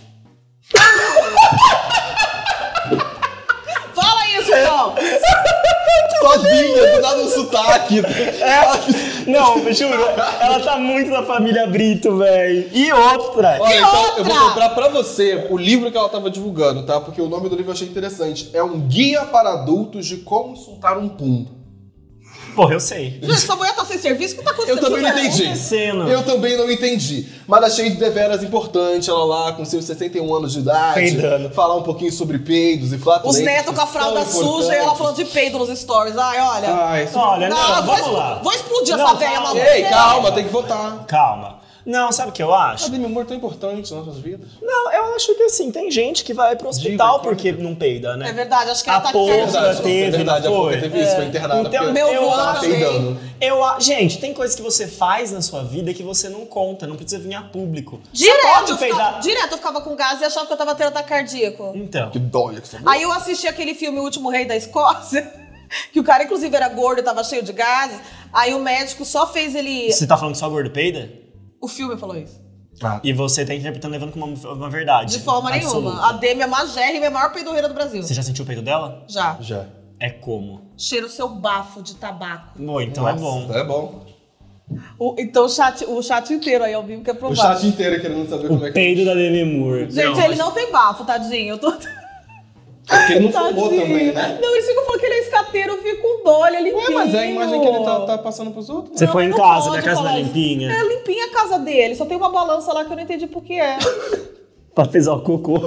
Fala isso, então. Sozinha, do nada um sotaque. Não, juro, ela tá muito na família Brito, velho. E outra. Olha, E então outra? eu vou comprar pra você o livro que ela tava divulgando, tá? Porque o nome do livro eu achei interessante. É um guia para adultos de como soltar um pum. Porra, eu sei. Gente, essa mulher tá sem serviço, o que tá Eu acontecendo? também não Cara, entendi. acontecendo? Eu também não entendi. Mas achei deveras importante ela lá, com seus sessenta e um anos de idade, Peidando. falar um pouquinho sobre peidos e flatulências. Os netos com a que fralda são suja e ela importantes. falando de peido nos stories. Ai, olha. Ai, isso... Olha, não, não, vou, vamos lá. vou explodir Não, essa velha calma. maluca. Ei, calma, tem que votar. Calma. Não, sabe o que eu A acho? Demi Moore é tão importante nas nossas vidas. Não, eu acho que assim, tem gente que vai pro hospital Diva, porque não peida, né? É verdade, acho que A ela tá porra. aqui. Verdade, teve, é verdade, não a foi? pouco teve isso, foi internada Então, porque meu eu vô tava também. peidando. Eu, a- gente, tem coisas que você faz na sua vida que você não conta, não precisa vir a público. Direto, você eu pode ficava, peidar. direto eu ficava com gás e achava que eu tava tendo ataque cardíaco. Então. Que dói que você Aí eu assisti aquele filme O Último Rei da Escócia, que o cara inclusive era gordo e tava cheio de gases. Aí o médico só fez ele... Você tá falando que só gordo peida? O filme falou isso. Ah, E você tá interpretando levando como uma, uma verdade. De forma absoluta. nenhuma. A Demi é magérrima e a maior peidorreira do Brasil. Você já sentiu o peito dela? Já. já. É como? Cheira o seu bafo de tabaco. Bom, então é bom. É bom. O- então o chat, o chat inteiro aí ao vivo quer O provar. chat inteiro querendo saber como é que Peido da Demi Moore. Gente, Não, ele não tem bafo, tadinho. Eu tô... é porque ele não fumou Tadinho. também, né? Não, eles ficam falando que ele é escateiro, eu fico com dó, ele é limpinho. Ué, mas é a imagem que ele tá, tá passando pros outros. Você Não, foi em não casa, pode minha casa não é falar isso. limpinha. É limpinha a casa dele, só tem uma balança lá que eu não entendi por que é. Pra pesar o cocô.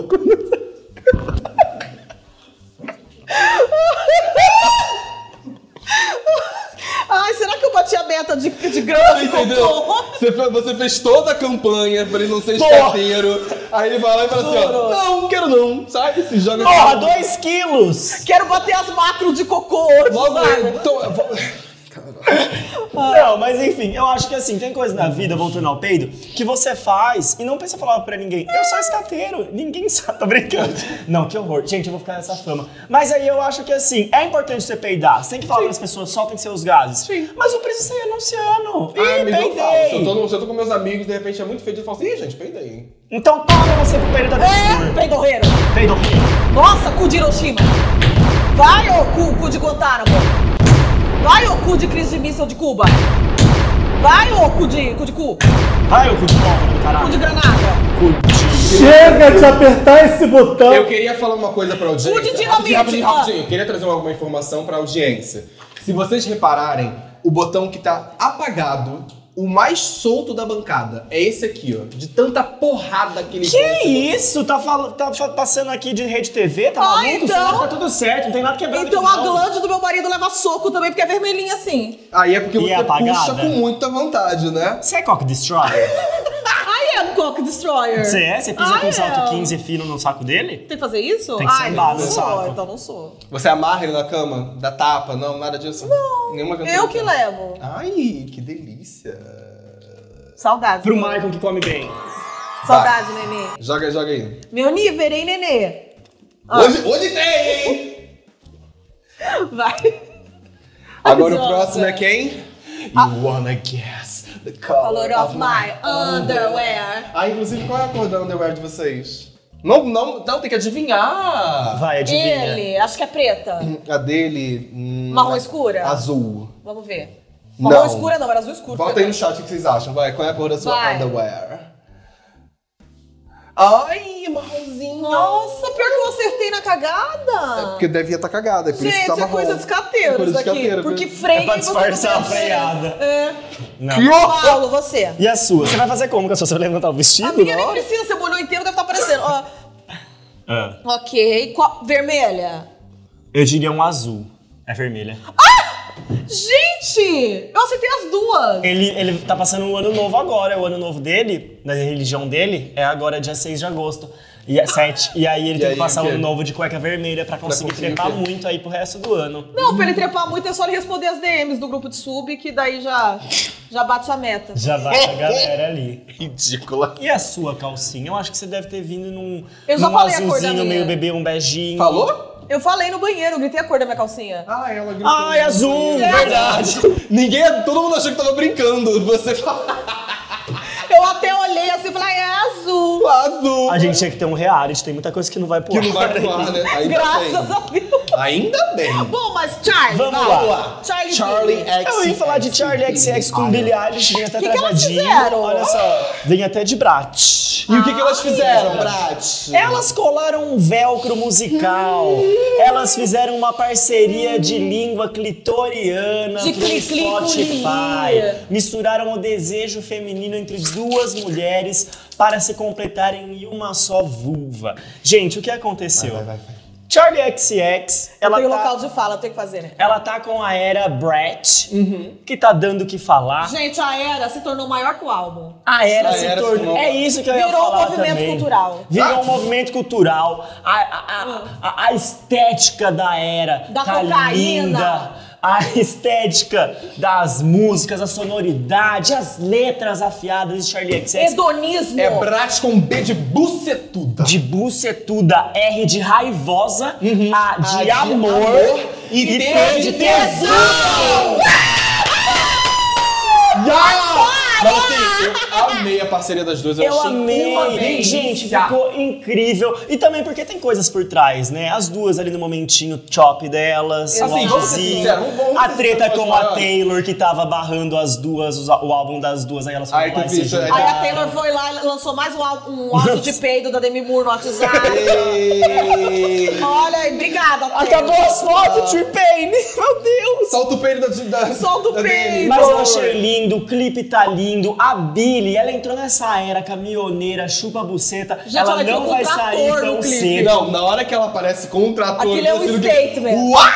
Ai, será que eu bati a meta de, de grama de Entendeu? cocô? Você, fe- você fez toda a campanha pra ele não ser Porra. escateiro. Aí ele vai lá e fala assim, ó, Juro. não, não quero não, sabe? Se joga Porra, dois quilos! Quero bater as macros de cocô hoje, Logo sabe? ele. Então, eu vou- Não, mas enfim, eu acho que assim, tem coisa na vida, voltando ao peido, que você faz e não precisa falar pra ninguém. Eu sou escateiro, ninguém sabe, tô brincando. Não, que horror. Gente, eu vou ficar nessa fama. Mas aí eu acho que assim, é importante você peidar. Você tem que falar para as pessoas, soltem seus gases. Sim. Mas não precisa sair anunciando. Ah, Ih, amigo, eu falo. Se eu, peidei. tô no- se eu tô com meus amigos, de repente é muito feio, eu falo assim, ih, gente, peidei, hein? Então toma você pro peido da Demi É, Moore. peidorreiro. Peido. Nossa, cu de Hiroshima. Vai, ô cu, cu de Guantánamo. Vai, ô cu de crise de míssil de Cuba. Vai, ô cu de cu. De cu. Vai, ô cu de pólvora do Cu caralho. de granada. Cu de... Chega de apertar esse botão. Eu queria falar uma coisa pra audiência. Cu de dinamite, Rapidinho, rapidinho, ah. rapidinho. Eu queria trazer alguma informação pra audiência. Se vocês repararem, o botão que tá apagado, o mais solto da bancada, é esse aqui, ó. De tanta porrada que ele Que deu nesse isso? Tá, fal... tá fa- passando aqui de rede T V? Tá Ah, maluco? então- Senão Tá tudo certo, não tem nada quebrado Então aqui, a não. glande do meu marido leva soco também, porque é vermelhinha assim. Aí é porque E você é apagada? puxa com muita vontade, né? Você é cock destroyer? I am Cock Destroyer. Você é? Você pisa I com salto am. quinze fino no saco dele? Tem que fazer isso? Tem que Ai, sambar não no sou, saco. então não sou. Você amarra ele na cama, dá tapa, não, nada disso? Não. Nenhuma aventura. Eu que levo. Ai, que delícia. Saudades. Pro Michael que come bem. Saudades, nenê. Joga, joga aí. Meu nível, hein, nenê? Ah. Hoje, hoje tem, hein? Vai. Agora o Nossa. próximo é quem? You wanna guess the color, Color of my underwear. Ah, inclusive, qual é a cor da underwear de vocês? Não, não, não, tem que adivinhar. Vai, adivinha. Ele, acho que é preta. A dele... hum, Marrom escura? Azul. Vamos ver. Não. Marrom escura não, era azul escuro. Bota aí no chat o que vocês acham, vai. Qual é a cor da sua Vai. underwear? Ai, marronzinho. Nossa, pior que eu acertei na É cagada. porque devia estar cagada, é por isso que Gente, tá é marrom. coisa de escateiro Coisa isso de daqui. escateiro, Porque viu? freia É pra e você disfarçar não a freada. É. Não. Paulo, você. E a sua? Você vai fazer como com a sua? Você vai levantar o vestido? A minha nem Não? precisa, você molhou inteiro, deve estar aparecendo. Ó, Ah, ok. Qual- vermelha. eu diria um azul. É vermelha. Gente, eu acertei as duas. Ele, ele tá passando um ano novo agora. O ano novo dele, na religião dele, é agora dia seis de agosto. E, é sete, e aí ele E tem aí, que passar o quê? um novo de cueca vermelha pra conseguir conseguir o trepar quê? muito aí pro resto do ano. Não, pra ele trepar muito é só ele responder as D Ms do grupo de sub, que daí já, já bate a meta. Já vai a galera ali. Ridícula. E a sua calcinha? Eu acho que você deve ter vindo num, Eu já num falei a cor da azulzinho, minha. meio bebê, um beijinho. Falou? Eu falei no banheiro, eu gritei a cor da minha calcinha. Ah, ela gritou. Ai, azul, É. verdade. Ninguém, todo mundo achou que tava brincando. Você fala Eu até olhei assim e falei, ah, é azul. azul. A gente tinha que ter um reality, tem muita coisa que não vai pro Que não ar. vai pro ar, né? Ainda Graças bem. a Deus. Ainda bem. Bom, mas Charlie, Vamos vai. lá. Charlie, Charlie Billy. X. Eu ia falar de Charlie X X com Billie Eilish, vem até Que que elas trajadinho. fizeram? Olha só, vem até de Brat. E o que, que elas fizeram, Brat? Elas colaram um velcro musical. Elas fizeram uma parceria de língua clitoriana De pro cli-cli com Spotify. Lia. Misturaram o desejo feminino entre duas mulheres para se completarem em uma só vulva. Gente, o que aconteceu? Vai, vai, vai. Charlie X X, Eu ela tenho tá... local de fala, eu tenho que fazer, né? Ela tá com a era Brat, que tá dando o que falar. Gente, a Era se tornou maior que o álbum. A era A se era se tornou... tornou- É isso que eu ia Virou um falar movimento também. cultural. Virou Ah. um movimento cultural. A, a, a, a- a estética da era Da tá cocaína. linda. A estética das músicas, a sonoridade, as letras afiadas de Charlie X X. Hedonismo. É Brat com B de bucetuda. De bucetuda, R de raivosa, A de A de amor, amor e, e T T de de tesão. Mas assim, eu amei a parceria das duas. Eu, Eu achei uma amei, delícia. gente, ficou incrível. E também porque tem coisas por trás, né? As duas ali no momentinho chop delas, Assim, o vamos ser augezinho, sinceros, vamos- vamos a ser treta sinceros, com a maiores. Taylor, que tava barrando as duas, os- o álbum das duas, aí elas foram Ai, lá tu e se viu, juntaram. Aí a Taylor foi lá e lançou mais um, álbum- um áudio de peido da Demi Moore no WhatsApp. Ei. Olha aí, obrigada, Taylor. Acabou as fotos, T-Pain! Meu Deus! Solta o peido da, da Solta o da peido. Demi. Mas eu achei lindo, o clipe tá lindo. A Billie, ela entrou nessa era caminhoneira, chupa buceta. Gente, ela ela entrou não com vai trator sair no tão clipe. cedo. Não, na hora que ela aparece com um trator... Aquilo é um eu sinto que- statement. Uau!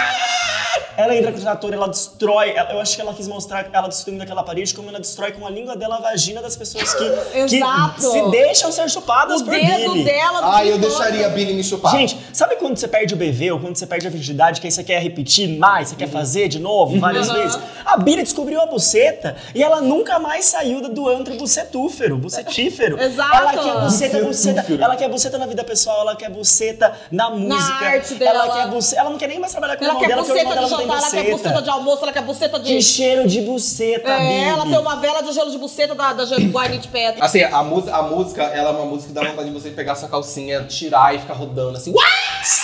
Ela entra com o trator, ela destrói. ela- Eu acho que ela quis mostrar ela destruindo aquela parede, como ela destrói com a língua dela a vagina das pessoas que, que Exato. se deixam ser chupadas O por dedo Billie. dela... do Ai, eu clitóris. deixaria a Billie me chupar. Gente, sabe quando você perde o B V ou quando você perde a virgindade, que aí você quer repetir mais, você quer fazer de novo, várias Uhum. vezes? A Billie descobriu a buceta e ela nunca mais saiu do antro bucetúfero, bucetífero. Exato. Ela quer buceta, buceta. Bucetúfero. Ela quer buceta na vida pessoal, ela quer buceta na música. arte dela. Ela quer buceta. Ela não quer nem mais trabalhar com o Ela irmão quer dela, porque o irmão buceta dela de não tem jantar, ela quer buceta buceta. de almoço, ela quer buceta de... Que cheiro de buceta, É, Billie. ela tem uma vela de gelo de buceta da, da Guarnit Pet. Assim, a, música, a música, ela é uma música que dá vontade de você pegar sua calcinha, tirar e ficar rodando assim. Uau!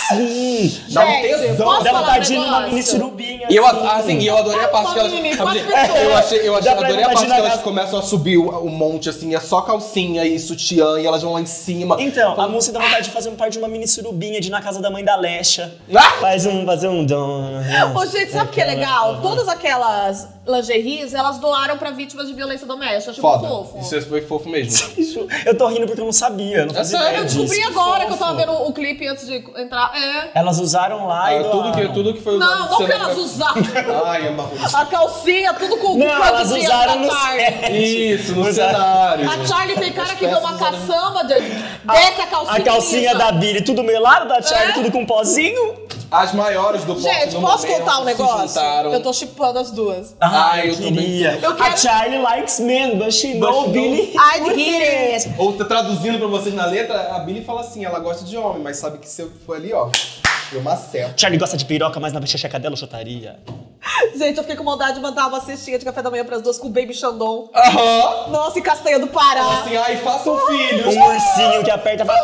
Sim! Dá um Gente, tesão. posso Dá falar vontade um de ir numa negócio? mini surubinha. E eu, assim. assim, e eu adorei a parte que elas. Mini, sabe, quatro pessoas. eu achei, eu achei, Dá pra adorei a parte que imaginar elas que- começam a subir o, o monte, assim, é só calcinha e sutiã, e elas vão lá em cima. Então, a música dá vontade de fazer um parte de uma mini surubinha, de ir na casa da mãe da Lecha. Ah! Faz um, fazer um dom. Ô, gente, sabe o que é legal? Todas aquelas lingeries, elas doaram pra vítimas de violência doméstica. Acho muito Foda. fofo. Isso foi fofo mesmo. Eu tô rindo porque eu não sabia, eu não fazia sério? ideia Eu disso. descobri Que agora que eu tava fofo. vendo o clipe antes de entrar. É. Elas usaram lá e Ah, tudo, que, doaram. tudo que foi usado. Não, não que cena- elas usaram. Ai, é marrom. A calcinha, tudo com o Não, corpo elas de usaram da no Charlie. set. Isso, no Usaram. cenário. A Charlie tem cara As que vê uma peças usadas- caçamba de... dessa calcinha. A calcinha da Billie, tudo melado, da Charlie, É? tudo com pozinho. As maiores do pop Gente, no posso momento contar um se negócio? juntaram. Eu tô chipando as duas. Ah, Ai, eu eu também queria. tô. Eu quero- A Charlie likes men, but she know she Billie. Ai, de Guinness. Ou tá traduzindo pra vocês na letra, a Billie fala assim, ela gosta de homem, mas sabe que se eu for ali, ó, eu maceto. Charlie gosta de piroca, mas na checheca dela eu chutaria. Gente, eu fiquei com vontade de mandar uma cestinha de café da manhã pras duas com o Baby Xandão. Aham. Nossa, e Castanha do Pará. Assim, ai, façam filhos. Um ursinho que aperta e fala...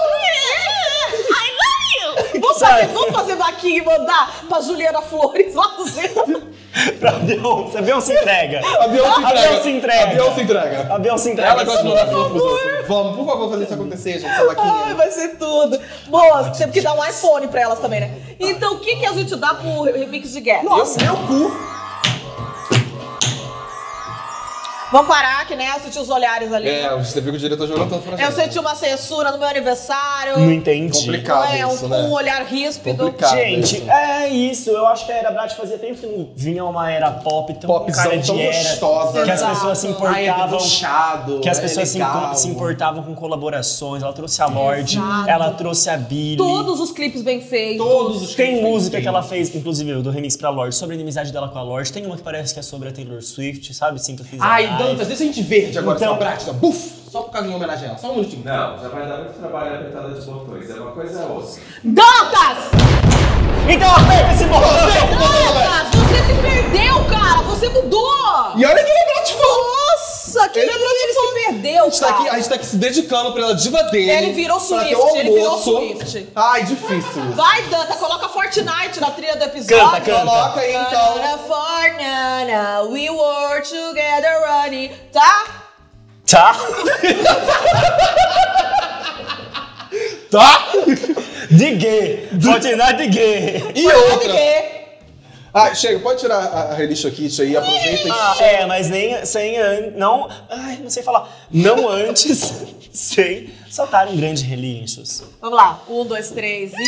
Vamos fazer, vamos fazer vaquinha e mandar pra Juliana Flores lá do centro. Pra Beyoncé. Beyoncé entrega. A Beyoncé entrega. A Beyoncé entrega. A Beyoncé entrega. A Beyoncé entrega. Ela gosta de mandar flor pros outros. Vamos, por favor, fazer isso acontecer, gente, essa Ai, vaquinha. vai ser tudo. Moça, temos que dar um iPhone pra elas também, né? Então, o que, que a gente dá pro remix de Get? Nossa, meu cu. Vamos parar, que né? Eu senti os olhares ali. É, você viu que o diretor jogou tanto pra gente. Eu senti uma censura no meu aniversário. Não entendi. Complicado É, um, isso, né? um olhar ríspido. Complicado. Gente, isso. é isso. Eu acho que a era Brat fazia tempo que não vinha uma era pop tão com Popzão cara de tão era. gostosa. Que as Exato. pessoas se Ai, é importavam. debochado, Que as é pessoas se, legal. impo- se importavam com colaborações. Ela trouxe a Lorde, Exato. ela trouxe a Billie. Todos os clipes bem feitos. Todos os Tem clipes música bem que ela feitos. fez, inclusive eu, do remix pra Lorde, sobre a inimizade dela com a Lorde. Tem uma que parece que é sobre a Taylor Swift, sabe? Sinto que fiz a Ai, live. Dantas, deixa a gente verde agora, Então- essa prática. Buf! Só por causa de uma homenagem a ela. Só um minutinho. Não, já vai dar muito trabalho apertada de botões. É uma coisa é outra. Dantas! Então aperta esse botão! Dantas! Você se perdeu, cara! Você mudou! E olha que ele é Bratfã! Nossa, que Ele é ele se perdeu, A gente, tá aqui, cara. a gente tá aqui se dedicando pela diva dele. Ele virou pra ter Swift, um ele virou almoço. Swift. Ai, difícil. Vai, Danta, coloca Fortnite na trilha do episódio. Canta, canta. Coloca aí, então. Nana, for nana, we were together running, tá? Tá? Tá? De gay. Fortnite de gay. E Sabe outra. quê? Ah, chega, pode tirar a, a Relish Kit aí, aproveita e... Ah, é, mas nem sem an- não, ai, não sei falar. Não antes, sem soltar um grande relinchos. Vamos lá. Um, dois, três e...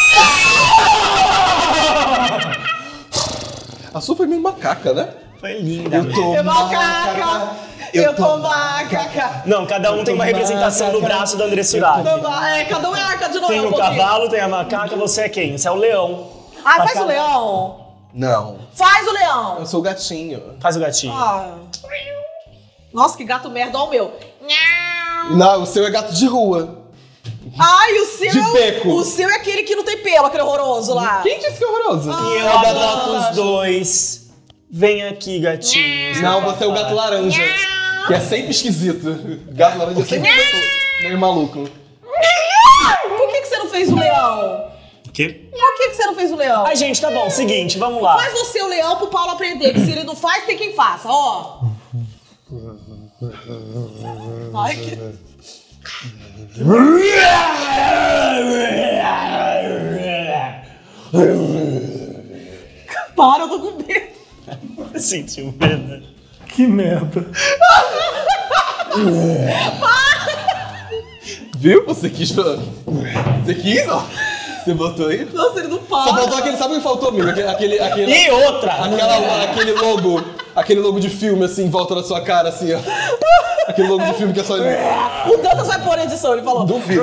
A sua foi meio macaca, né? Foi linda. Eu tô Eu macaca, eu tô macaca. Não, cada um tem uma representação no braço da André Surak. É, cada um é a arca de Noé Tem um o pouquinho. cavalo, tem a macaca, você é quem? Você é o leão. Ah, Pra faz o cada- leão. Não. Faz o leão. Eu sou o gatinho. Faz o gatinho. Ah. Nossa, que gato merda, olha o meu. Não, o seu é gato de rua. Ai, o seu De é o- beco. O seu é aquele que não tem pelo, aquele horroroso lá. Quem disse que é horroroso? E eu É o gato adoto os laranja. dois. Vem aqui, gatinhos. Não, você é o gato laranja. Que é sempre esquisito. Gato laranja é sempre meio maluco. Por que, que você não fez o leão? O quê? Por que, que você não fez o leão? Ai, gente, tá bom. Seguinte, vamos lá. Faz você o leão pro Paulo aprender, que se ele não faz, tem quem faça, ó. Ai, que... Para, eu tô com medo. Sentiu medo. Que merda. Viu? Você quis... Você quis, ó. Você botou aí? Nossa, ele não para. Só faltou aquele... Sabe o que faltou, amigo? Aquele... aquele, aquele E outra! aquela, aquele logo... Aquele logo de filme, assim, em volta da sua cara, assim, ó. Aquele logo de filme que é só... O Dantas vai pôr na edição, ele falou. Duvido.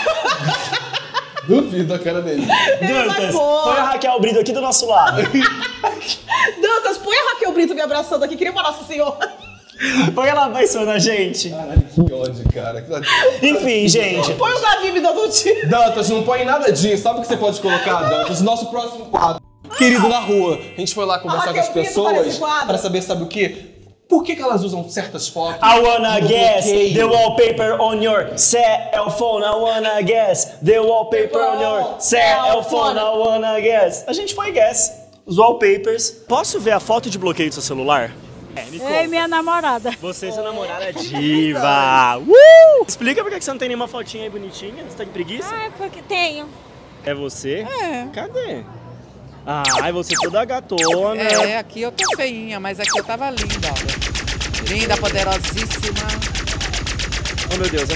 Duvido a cara dele. Ele vai Dantas, pôr. põe a Raquel Brito aqui do nosso lado. Dantas, põe a Raquel Brito me abraçando aqui, queria uma Nossa Senhora. Põe ela abençoando a gente. Caralho, que ódio, cara. Enfim, gente. Põe o Davi me dando um tiro. Dantas, não põe nada disso. Sabe o que você pode colocar, Dantas? Nosso próximo quadro. Querido na rua. A gente foi lá conversar Ah, com as que bonito parece pessoas quadro. pra saber, sabe o quê? Por que, que elas usam certas fotos? I wanna no guess bloqueio? the wallpaper on your cell phone. I wanna guess the wallpaper on your cell phone. I wanna guess. A gente foi guess. Os wallpapers. Posso ver a foto de bloqueio do seu celular? É, me Eu e minha namorada. Você e sua namorada é diva. Uh! Explica por que você não tem nenhuma fotinha aí bonitinha. Você tá com preguiça? Ah, é porque tenho. É você? É. Cadê? Ai, você toda gatona. É, aqui eu tô feinha, mas aqui eu tava linda, olha. Linda, poderosíssima. Oh, meu Deus.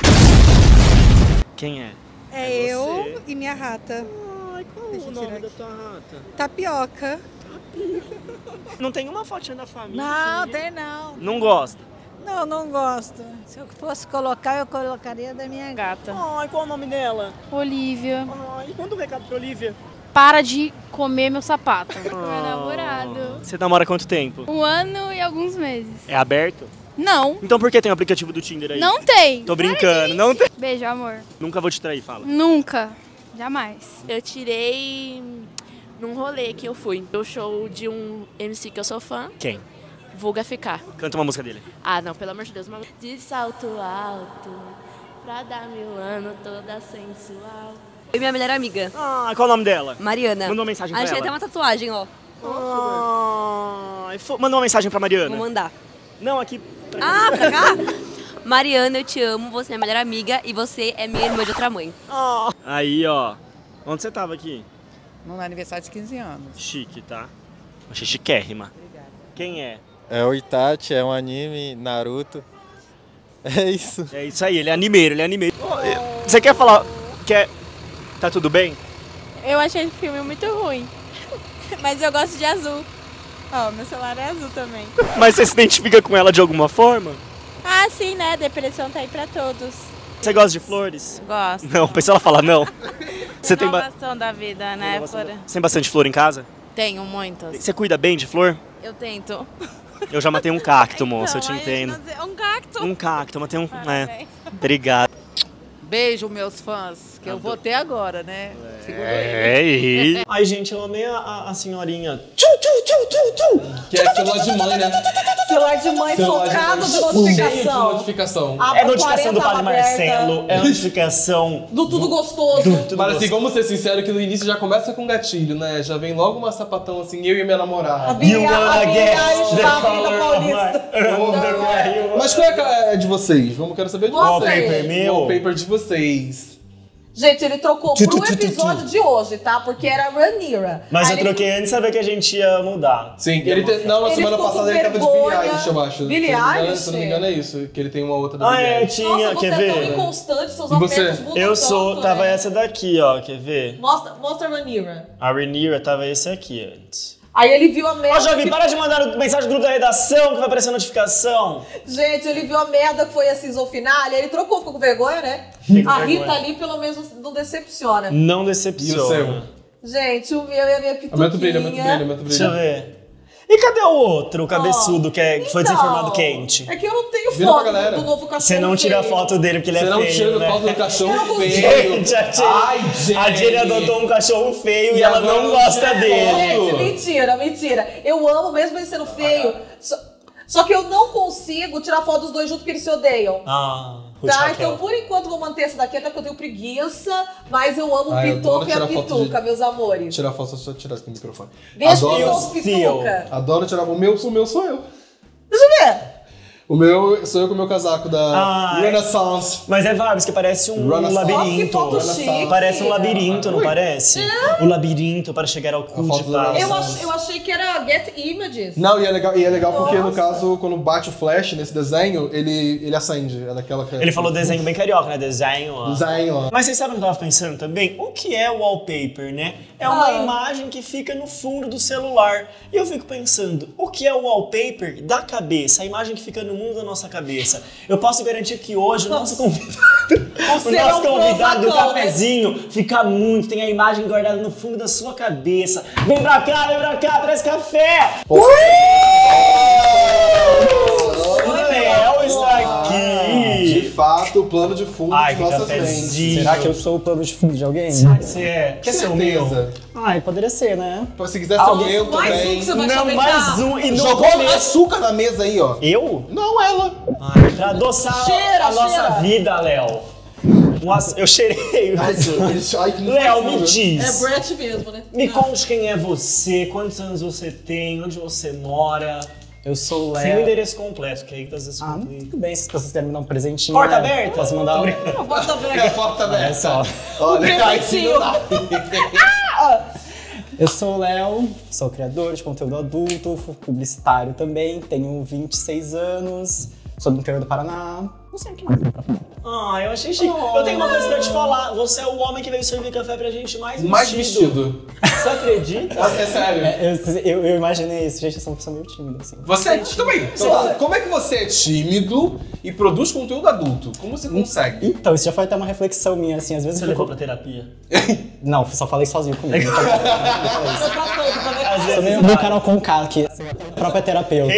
Quem é? É, É eu você. e minha rata. Ai, qual Deixa o eu nome tirar da aqui. tua rata? Tapioca. Não tem uma fotinha da família? Não, assim? tem não. Não gosta? Não, não gosto. Se eu fosse colocar, eu colocaria da minha gata. Ai, qual o nome dela? Olivia, Ai, manda um recado pra Olivia. para de comer meu sapato. Meu namorado. Você namora há quanto tempo? Um ano e alguns meses. É aberto? Não, Então por que tem o aplicativo do Tinder aí? não tem. Tô brincando, não tem. Beijo, amor. Nunca vou te trair, fala. Nunca. Jamais. Eu tirei num rolê que eu fui. O show de um M C que eu sou fã, Quem? Vulga Ficar. Canta uma música dele. Ah, não, pelo amor de Deus. Uma... De salto alto, pra dar mil anos, toda sensual. E minha melhor amiga. Ah, qual o nome dela? Mariana. Manda uma mensagem A pra gente tem ela. até uma tatuagem, ó. Ai, fo- manda uma mensagem pra Mariana. Vou mandar. Não, aqui. pra Ah, pra cá? Mariana, eu te amo, você é minha melhor amiga e você é minha irmã de outra mãe. Ah. Aí, ó. Onde você tava aqui? No aniversário de quinze anos. Chique, tá? Achei chiquérrima. Quem é? É o Itachi, é um anime, Naruto. É isso. É isso aí, ele é animeiro, ele é animeiro. Você quer falar... Quer... Tá tudo bem? Eu achei o filme muito ruim, mas eu gosto de azul. Ó, meu celular é azul também. Mas você se identifica com ela de alguma forma? Ah, sim, né? Depressão tá aí pra todos. Você gosta de flores? Gosto. Não, pensei ela falar não. Você tem, ba... Inovação da vida, né? Inovação Flor... da- Você tem bastante flor em casa? Tenho muitos. Você cuida bem de flor? Eu tento. Eu já matei um cacto, moça, eu te Então, aí entendo. nós- Um cacto. Um cacto, eu matei um... É. Parabéns. Obrigado. Beijo, meus fãs, que eu vou ter agora, né? Segundo É, ele. e... Ai, gente, eu amei a, a, a senhorinha. Que é celular de mãe, né? Celular de mãe Celular de focado mãe de cheio de notificação. notificação. A É notificação do Padre quarenta Marcelo, é notificação... Do tudo gostoso. Do tudo Mas assim, gostoso. vamos ser sinceros que no início já começa com gatilho, né? Já vem logo uma sapatão assim, eu e minha namorada. A Billie You wanna Billie get Eilish the da Avenida color Paulista. of Mas qual é a é de vocês? Vamos, quero saber de Wallpaper vocês. meu? Wallpaper de vocês. Gente, ele trocou Tu, tu, pro tu, tu, tu. episódio de hoje, tá? Porque era Rhaenyra. Mas Aí eu ele- troquei antes de saber que a gente ia mudar. Sim, ele tem, não, na Ele semana ficou passada com ele tava de vergonha. Billie Eilish, eu acho. Billie Se eu não me engano- Eilish? Se eu não me engano é isso, que ele tem uma outra da Ah, Billie é, Eilish. tinha, Nossa, você quer é tão ver? inconstante, seus E você? afetos mudam Eu sou, tanto, tava né? essa daqui, ó, quer ver? Mostra, mostra a Rhaenyra. A Rhaenyra tava esse aqui antes. Aí ele viu a merda. Ó, Jovem, que- para de mandar mensagem do grupo da redação que vai aparecer notificação. Gente, ele viu a merda que foi a season finale, aí ele trocou, ficou com vergonha, né? Fiquei com a vergonha. Rita ali, pelo menos, não decepciona. Não E o decepciona. seu? Gente, o meu e a minha pituquinha. Aumenta o brilho, aumenta o brilho, aumenta o brilho. Deixa eu ver. E cadê o outro, o cabeçudo, que, é, que foi Então, desinformado quente? É que eu não tenho Vira pra foto galera. do novo cachorro Você não tira feio. foto dele porque ele Você é não feio, tira né? foto do cachorro feio. Gente, a Jenny, Ai, a Jenny Jenny. adotou um cachorro feio e, E ela agora não não gosta tira dele. Gente, mentira, mentira. Eu amo mesmo ele sendo feio. Só, só que eu não consigo tirar foto dos dois juntos porque eles se odeiam. Ah, Ruth Tá, Raquel. então por enquanto vou manter essa daqui, até porque eu tenho preguiça, mas eu amo Ah, eu adoro Pituca e a tirar foto Pituca, de- meus amores. Tirar foto, só tirar aqui no microfone. Beijo, Adoro, Pituca, Pituca. adoro tirar. O meu, o meu sou eu. Deixa eu ver. O meu sou eu com o meu casaco da Ah, Renaissance. Mas é Varbs, que parece um Renaissance. labirinto. Nossa, que foto chique. Parece um labirinto, não Ui. parece? O labirinto para chegar ao cu foto de da paz. Eu, ach, eu achei que era Get Images. Não, e é legal, e é legal porque no Nossa. caso, quando bate o flash nesse desenho, ele, ele acende. É daquela que- Ele falou desenho bem carioca, né? Desenho, ó. Desenho, ó. Mas vocês sabem o que eu tava pensando também? O que é o wallpaper, né? É uma Ah. imagem que fica no fundo do celular. E eu fico pensando, o que é o wallpaper da cabeça? A imagem que fica no mundo da nossa cabeça. Eu posso garantir que hoje o nosso convidado, o Você é nosso um convidado do provador, né? cafezinho fica muito, tem a imagem guardada no fundo da sua cabeça. Vem pra cá, vem pra cá, traz café! O Léo está aqui! De fato, o plano de fundo Ai, de que nossas mentes. cafezinho. Será que eu sou o plano de fundo de alguém? Será que você é? Quer ser o meu? Certeza. Ai, poderia ser, né? Se quiser ser o meu Mais um também. que você vai Não, chavecar. mais um e no Jogou começo. açúcar na mesa aí, ó. Eu? Não, ela. Ai, pra adoçar Cheira, a nossa cheira. vida, Léo. Nossa, eu cheirei. mas- Ai, que Léo, me É diz. Brett mesmo, né? Me conte quem é você, quantos anos você tem, onde você mora. Eu sou o Sem o Léo. endereço completo, que aí às vezes Ah, complica. tudo bem, se as pessoas querem me dar um presentinho. Porta né? aberta? Posso mandar um. Bota É a bem. porta Olha aberta. só. Olha, ai, sim, presentinho. não dá. Eu sou o Léo, sou criador de conteúdo adulto, publicitário também, tenho vinte e seis anos, sou do interior do Paraná. Não sei o que mais tem pra falar. Ah, eu achei chique. Eu tenho uma coisa pra te falar. Você é o homem que veio servir café pra gente mais vestido. Mais vestido. Você acredita? É sério. É, eu, eu, eu imaginei isso, gente, eu sou uma pessoa meio tímida, assim. Você também. Então, tá. Como é que você é tímido e produz conteúdo adulto? Como você consegue? Então, isso já foi até uma reflexão minha, assim, às vezes... Você eu levou fico- pra terapia? Não, só falei sozinho comigo. Foi pra todo, pra ver. Às Sou meio vezes meu vai. canal com K aqui, assim, a própria terapeuta.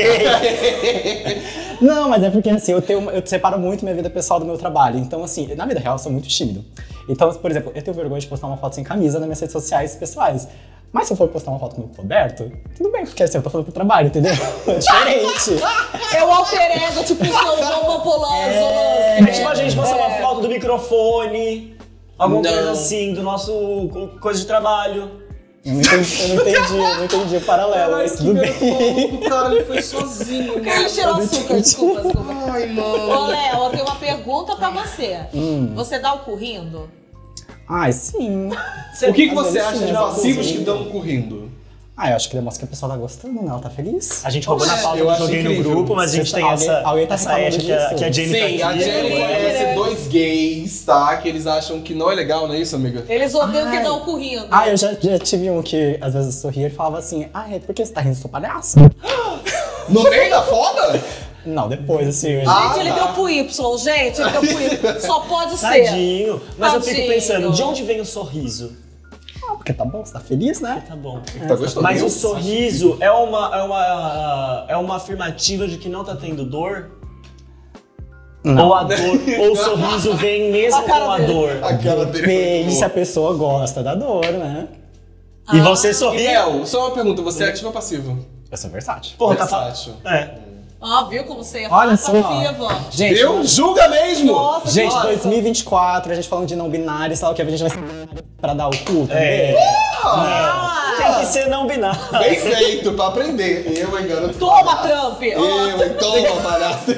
Não, mas é porque assim, eu, tenho, eu separo muito minha vida pessoal do meu trabalho. Então, assim, na vida real eu sou muito tímido. Então, por exemplo, eu tenho vergonha de postar uma foto sem camisa nas minhas redes sociais pessoais. Mas se eu for postar uma foto comigo coberto, tudo bem, porque assim, eu tô falando pro trabalho, entendeu? É diferente. É o alter ego, tipo, o João Popolazzo. É tipo a gente postar uma foto do microfone, alguma Não. coisa assim, do nosso co- coisa de trabalho. Eu não entendi, eu não entendi, eu não entendi o paralelo, mas tudo bem. O cara, ele foi sozinho, Porque ele tirou açúcar, desculpa, desculpa. Ai, mano. Ô, Léo, eu tenho uma pergunta pra você. Hum. Você dá o cu rindo? Ai, sim. O que, que Às você vezes acha sim, de às vezes passivos sim. que dão correndo? Ah, eu acho que demonstra que a pessoa tá gostando, né? Ela tá feliz. A gente roubou na pauta do joguinho no grupo, mas a gente tem alguém, essa, alguém tá essa ética que a, que a Jenny Sim, tá aqui. a Jenny conhece dois gays, tá? Que eles acham que não é legal, não é isso, amiga? Eles odeiam que dá o cu rindo. Ah, eu já, já tive um que às vezes eu sorria e falava assim, ah, é porque você tá rindo, sou palhaço? No meio da foda? Não, depois, assim. Gente, Ah, ele tá. deu pro Y, gente, ele deu pro Y. Só pode ser. Tadinho. Mas eu fico Tadinho. pensando, de onde vem o sorriso? Ah, porque tá bom, você tá feliz, né? Tá bom. Tá gostoso. Mas o sorriso é uma, é, uma, é uma afirmativa de que não tá tendo dor? Não. Ou a dor, ou o sorriso vem mesmo A cara com a dele. dor? A cara dele foi Depende boa. se a pessoa gosta da dor, né? E você E sorri? Léo, só uma pergunta, você é ativo ou passivo? Eu sou versátil. Porra, tá fa- Versátil. É. Ó, viu como você ia Olha falar só. viva. Gente, Eu? Julga mesmo! Nossa, gente, nossa. dois mil e vinte e quatro, a gente falando de não binário, sabe o que? A gente vai ser binário pra dar o cu também. É. Ah, Tem que ser não binário. Bem feito, pra aprender. Eu engano. Toma, Trump! Eu, e toma, palhaço.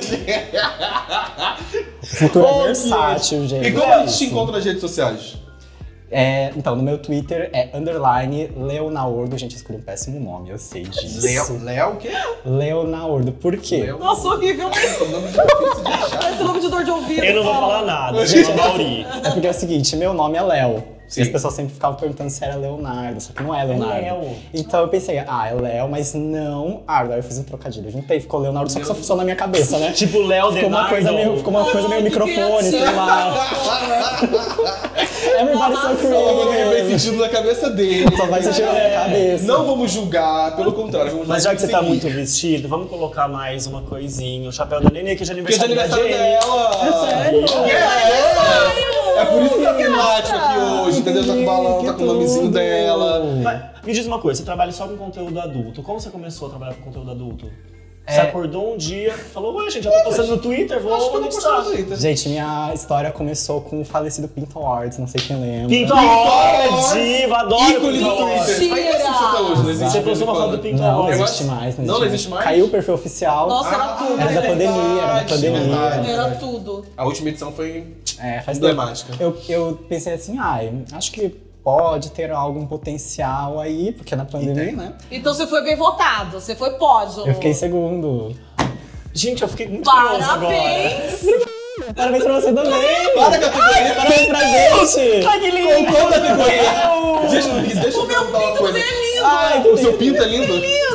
O futuro é versátil, gente. E como a gente te encontra nas redes sociais? É, então, no meu Twitter é underline Leonaordo. Gente, eu escolhi um péssimo nome, eu sei disso. Léo, Léo o quê? Leonaordo. Por quê? Léo- Nossa, horrível. O nome difícil de achar. Parece nome de dor de ouvido. Eu não vou falar nada, gente, Mauri. É porque é o seguinte, meu nome é Léo. Sim. E as pessoas sempre ficavam perguntando se era Leonardo, só que não é Leonardo. Léo. Então eu pensei, ah, é Léo, mas não Ardo. Aí eu fiz um trocadilho, eu juntei, ficou Leonardo, só que só funcionou na minha cabeça, né? Tipo Léo Ficou uma Denardo. coisa meio, ficou uma coisa meio Ai, que microfone, sei criativa. lá. Everybody so Só vou ter bem creative. sentido na cabeça dele. Só vai sentir na minha cabeça. Não vamos julgar, pelo contrário, vamos Mas já que você tá seguir. muito vestido, vamos colocar mais uma coisinha. O chapéu da Nenê, que é de Porque é de aniversário, aniversário da Jenny. dela! É sério? É, é por isso que tá temático aqui hoje, entendeu? Tá com balão, tá com o nomezinho dela. Mas me diz uma coisa, você trabalha só com conteúdo adulto. Como você começou a trabalhar com conteúdo adulto? Você É. acordou um dia, falou, ué, gente, já tô postando no Twitter, vou Acho que eu não anexar. postei no Twitter. Gente, minha história começou com o falecido Pinto Awards, não sei quem lembra. Pinto Awards! Diva, adoro Ícone Pinto do Awards. Twitter. Ainda existe até hoje, não existe. Você postou uma foto do Pinto Não, não Awards. existe mais. Não, não existe mais? Caiu o perfil oficial. Nossa, era tudo. Era da né? pandemia, era da pandemia. verdade. Era tudo. A última edição foi É, faz tempo. emblemática. Eu, eu pensei assim, ah, acho que pode ter algum potencial aí, porque na pandemia, né? Então você foi bem votado, você foi pódio. Eu fiquei em segundo. Gente, eu fiquei muito curioso agora. Parabéns! Parabéns pra você também! Para a categoria! Parabéns pra gente! Ai, que lindo! Qual categoria? Gente, deixa eu perguntar uma coisa. É lindo! Ai, o seu pinto é lindo?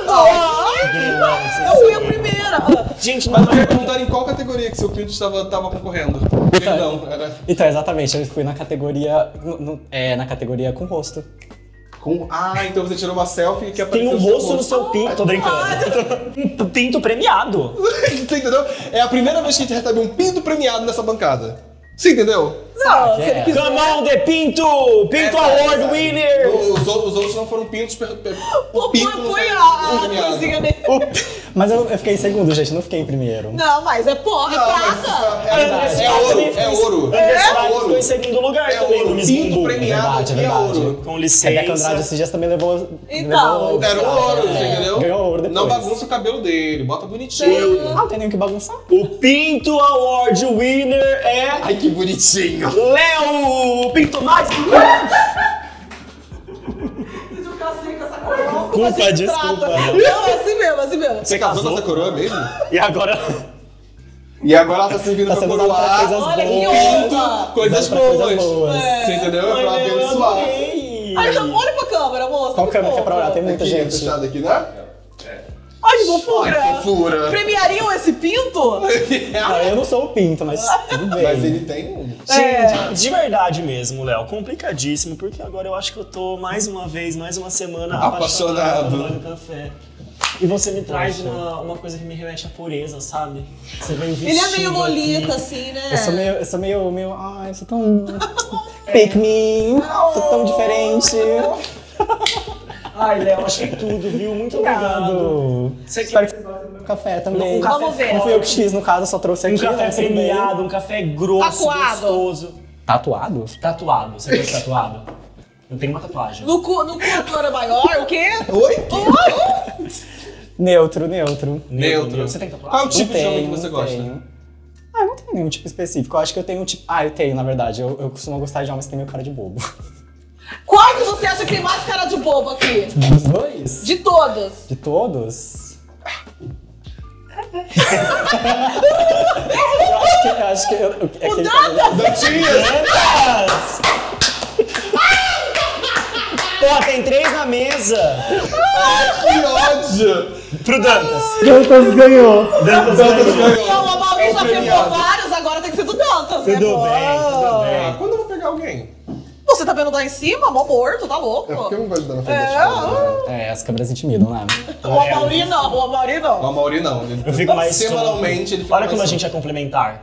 Eu fui a primeira! Gente, Mas não eu ia perguntar em qual categoria que seu pinto estava, estava concorrendo. Perdão, era Então, exatamente, eu fui na categoria. no- no- é, na categoria com rosto. com... Ah, então você tirou uma selfie que tem apareceu um o seu rosto no seu pinto. Tô brincando. Um pinto premiado. Você entendeu? É a primeira vez que a gente recebe um pinto premiado nessa bancada. Você entendeu? Não, se ele é. quiser. Come on, the Pinto! Pinto Essa- Award essa- winner! Os, outros- os outros não foram pintos. Per, per, Pô, pinto põe não põe foi a, a premiado. coisinha dele. Mas eu, eu fiquei em segundo, gente, não fiquei em primeiro. Não, mas é pó, é Não, mas prata. é, é, é ouro, é ouro. É, É ficou em ouro. segundo lugar É também ouro. no Miss Pinto Bumbum. premiado Verdade, aqui é verdade. ouro. Com Rebeca Andrade licença. esses dias também levou. Então. levou Era o ouro, você entendeu? Ganhou ouro depois. Não bagunça o cabelo dele, bota bonitinho. Ah, não tem nem o que bagunçar. O Pinto Award winner é Ai, que bonitinho. Léo Pinto mais. Culpa, desculpa. Não, é assim mesmo, assim mesmo. Você casou com essa coroa mesmo? E agora? E agora ela tá servindo Tá pra sendo usado pra coroar. coisas Olha que boas. honra. Coisas Usado pra coisas boas. boas. Você entendeu? É pra Ai, eu abençoar. adorei. Ai, então olha pra câmera, moça. Qual que câmera que é pra fofo. olhar? Tem muita Aqui, gente. fechado aqui, né? Ai, que fofura. Ai, fofura. Premiariam esse pinto? Não, eu não sou o Pinto, mas tudo bem. Mas ele tem um. Gente, de verdade mesmo, Léo, complicadíssimo, porque agora eu acho que eu tô mais uma vez, mais uma semana Apaixonado. no café. E você me traz uma, uma coisa que me remete à pureza, sabe? Você vem vestido Ele é meio lolita, aqui. assim, né? Eu sou meio, eu sou meio, meio, ai, eu sou tão pick me, sou tão diferente. Ai, Léo, achei tudo, viu? Muito obrigado. Obrigado. Você Espero que vocês gostem do meu café também. Um café Vamos ver. Não fui eu que fiz, no caso, eu só trouxe Um aqui. café né, tudo bem. premiado, um café grosso, Tatuado. gostoso. Tatuado? Tatuado. Você gosta de tatuado? Eu tenho uma tatuagem. No cu, no cu a cor é maior, o quê? Oi? Neutro, neutro. Neutro. Você tem tatuagem? Qual é o tipo Não de homem tenho, que você não gosta? tenho. Ah, eu não tenho nenhum tipo específico. Eu acho que eu tenho um tipo. Ah, eu tenho, na verdade. Eu, eu costumo gostar de homens que têm meio cara de bobo. Qual que você acha que tem mais cara de bobo aqui? Dos dois? De todos. De todos? eu acho que... Eu acho que eu, é o que Dantas! Dantas! Pô, tem três na mesa. Ai, que ódio! Pro Dantas. Dantas ganhou. Dantas, Dantas ganhou. ganhou. Não, a Mauri É o já pegou premiado. vários, agora tem que ser do Dantas, né? Tudo pô? bem, tudo bem. Quando eu vou pegar alguém? Você tá vendo lá em cima? Mó morto, tá louco. É porque eu não gosto de dar na frente É, das câmeras, né? É, as câmeras intimidam, né? O Amauri não, o Amauri não. O Amauri não. Ele, Eu fico mais semanalmente ele fica Olha mais como a solto. gente é complementar.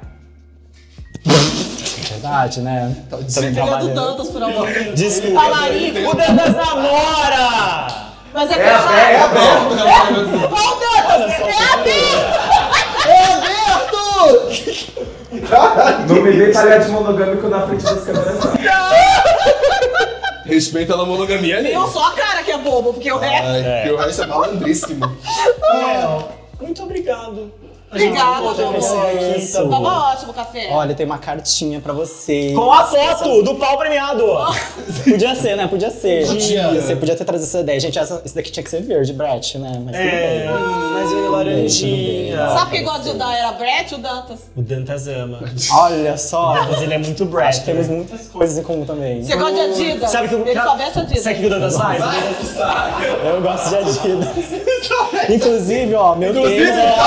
Verdade, né? dizendo. Ele é do Dantas, por amor. Desculpa. A Larico. O Dantas namora! Mas é É, fechado. é aberto, galera. Ó o Dantas, é aberto. É aberto! Não me vê pagar de monogâmico na frente das câmeras. Respeita a monogamia ali. Viu só a cara que é bobo, porque o resto... Ai, porque o resto é malandríssimo. Léo, muito obrigado. Obrigada, Pode meu aparecer amor. aqui, Isso. tá bom? Tava ótimo o café. Olha, tem uma cartinha pra você. Com a foto do pau premiado. Podia ser, né? Podia ser. Podia. Você podia ter trazido essa ideia. Gente, essa, esse daqui tinha que ser verde, Brett, né? Mas tudo É, bem. mas ele é laranjinha. Sabe quem gosta de dar era Brett? O Dantas. O Dantas ama. Olha só. Mas ele é muito Acho Brett. que temos muitas coisas em comum também. Você gosta de Adidas? Sabe que o Ele só veste Adidas. Sabe o que o Dantas faz? Eu gosto de Adidas. Inclusive, ó, meu Inclusive, tênis é...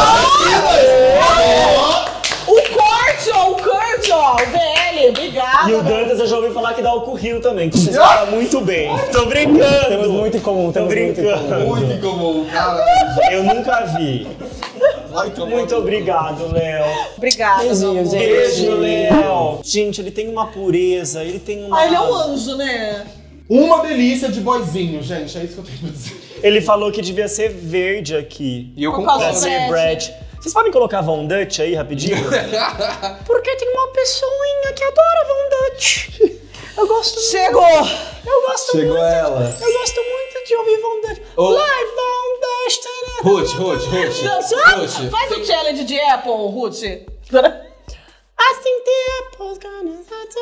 O corte, ó, o Kurt, ó, o V L, obrigada. E o Dantas eu já ouvi falar que dá o currículo também, que você fala muito bem. Tô brincando. Temos muito em comum, Tô temos muito em brincando. comum. Muito incomum, caralho. Eu nunca vi. Vai tomar Muito no- obrigado, Léo. Obrigada, meu Beijinho, amor. gente. Beijo, Léo. Gente, ele tem uma pureza, ele tem uma... Ah, ele é um anjo, né? Uma delícia de boizinho, gente. É isso que eu tenho pra dizer. Ele falou que devia ser verde aqui. E eu Por causa Pra concordo. do ser Brett. Brett. Vocês podem colocar Von Dutch aí, rapidinho? Porque tem uma pessoinha que adora Von Dutch. Eu gosto Chegou! Eu gosto Chegou muito. ela. Eu gosto muito de ouvir Von Dutch. Ô. Live Von Dutch. Ruth, Ruth, Ruth. Dançar? Ruth. Faz o challenge de Apple, Ruth. I think the apple's gonna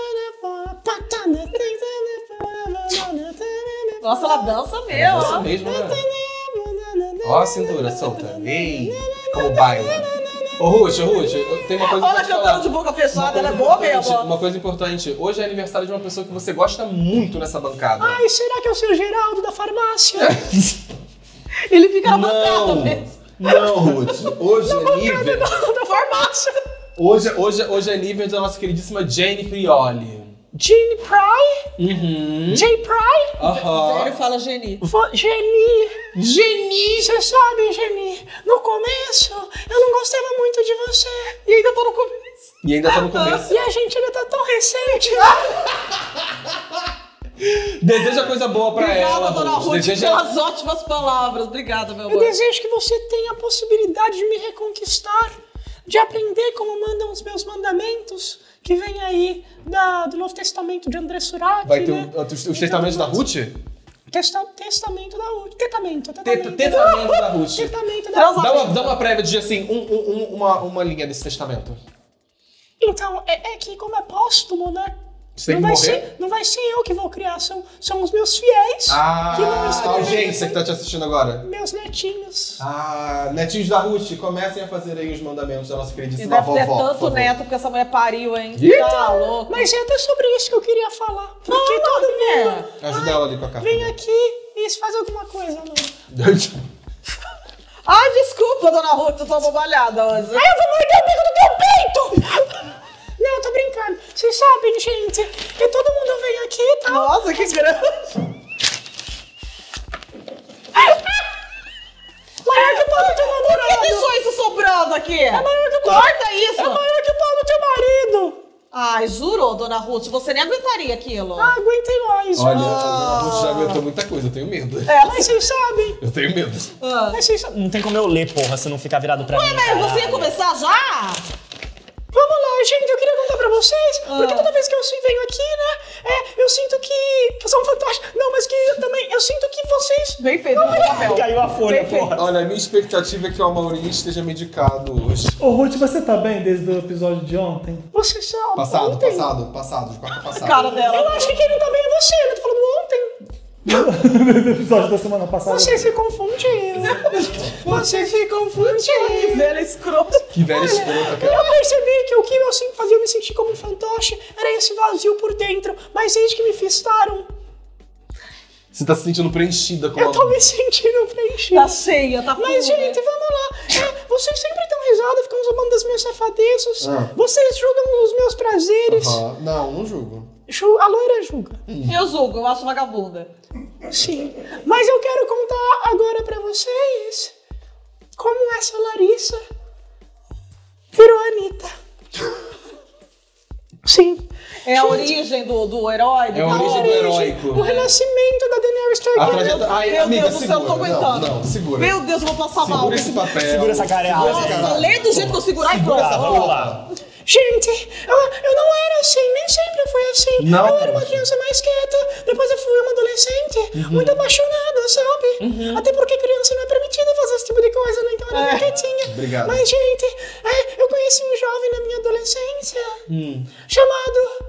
Nossa, ela dança mesmo. Nossa ó. mesmo, né? Ó a cintura solta. Ei, como baila. Ô, Ruth, ô, Ruth, eu- tem uma coisa Olha pra te cantando falar. de boca Uma fechada, coisa ela é boa importante, mesmo. ó. Uma coisa importante. Hoje é aniversário de uma pessoa que você gosta muito nessa bancada. Ai, será que é o seu Geraldo da farmácia? Ele fica na bancada Não, mesmo. não, Ruth. Hoje é nível. Da farmácia. Hoje, hoje, hoje é nível da nossa queridíssima Jane Prioli. Gene Pry? Uhum. Jay Pry? Aham. Ele fala Geni. Vo- Geni. Geni. Você sabe, Geni, no começo eu não gostava muito de você. E ainda tô no começo. E ainda tá no começo. E a gente ainda tá tão recente. Deseja coisa boa pra Obrigada, ela, dona Ruth. Ruth, Deseja... pelas ótimas palavras. Obrigada, meu Eu amor. desejo que você tenha a possibilidade de me reconquistar, de aprender como mandam os meus mandamentos, que vem aí da, do Novo Testamento de André Surak. Vai ter né? o- os, os testamentos da Ruth? Testa, testamento da Ruth. Tetamento, Teta- tetamento. Testamento da Ruth. Tetamento da Ruth. Dá uma, dá uma prévia de assim, um, um- um- uma, uma linha desse testamento. Então, é, é que como é póstumo, né? Você tem não que vai morrer? ser, não vai ser eu que vou criar, são, são os meus fiéis Ah, que vão a escrever. audiência que tá te assistindo agora. Meus netinhos. Ah, netinhos da Ruth, comecem a fazer aí os mandamentos da nossa E queridíssima deve ter vovó. por tanto favor. neto porque essa mulher pariu, hein? Eita! Tá louco. Mas é até sobre isso que eu queria falar. Porque Fala, todo mulher. mundo Ajuda ela ali com a carta. vem aqui e faz alguma coisa, não. Ai, desculpa, dona Ruth, eu tô bobalhada hoje. Ai, eu vou morder o bico do teu peito! Não, eu tô brincando. Vocês sabem, gente, que todo mundo vem aqui e tal. Nossa, que grande. Maior que o pau do teu Por que namorado. deixou isso sobrando aqui? É maior que o pau. Corta isso. É maior que o pau do teu marido. Ai, jurou, dona Ruth, você nem aguentaria aquilo. Ah, aguentei mais. Olha, Ah. a Ruth já aguentou muita coisa, eu tenho medo. É, Mas vocês sabem. Eu tenho medo. Ah. Mas vocês sabem. Não tem como eu ler, porra, se não ficar virado pra Ué, mim. mas caralho. você ia começar já? Vamos lá, gente, eu queria contar pra vocês, porque Ah. toda vez que eu venho aqui, né, é, eu sinto que, que eu sou um fantoche. Não, mas que eu também, eu sinto que vocês... Bem feito, no papel. Caiu a folha, porra. Olha, a minha expectativa é que o Amaury esteja medicado hoje. Ô, Ruth, você tá bem desde o episódio de ontem? Você só... Passado, ontem. passado, passado, de quarta passada. Cara dela. Eu acho que quem não tá bem é você, né? Tô falando ontem. No episódio da semana passada. Você se confundiu. Você se confundiu. Que velha escrota. Que velha escrota, cara. Eu percebi que o que eu sempre fazia eu me sentir como um fantoche era esse vazio por dentro. Mas desde que me fistaram, Você tá se sentindo preenchida com eu a... tô me sentindo preenchida. Tá cheia, tá full, Mas, gente, né? vamos lá. É, vocês sempre dão risada, ficam zoando das minhas safadezas. Ah. Vocês julgam os meus prazeres. Aham. Não, não julgo. Ju- A loira julga. Eu julgo, eu acho vagabunda. Sim. Mas eu quero contar agora pra vocês como essa Larissa virou a Anitta. Sim. É a origem do, do herói. Do É a origem do heróico. O renascimento da Daenerys A Targaryen. trajetória... Ai, Meu amiga, Deus do céu, segura. não tô aguentando. Não, não, segura. Meu Deus, eu vou passar mal. Segura esse papel. Segura essa careada. Nossa, lê do jeito que eu segurar e pronto. Tá, vamos lá. Gente, eu, eu não era assim, nem sempre eu fui assim. Não. Eu era uma criança mais quieta, depois eu fui uma adolescente, muito apaixonada, sabe? Até porque criança não é permitida fazer esse tipo de coisa, né? Então eu era É. bem quietinha. Obrigado. Mas, gente, é, eu conheci um jovem na minha adolescência chamado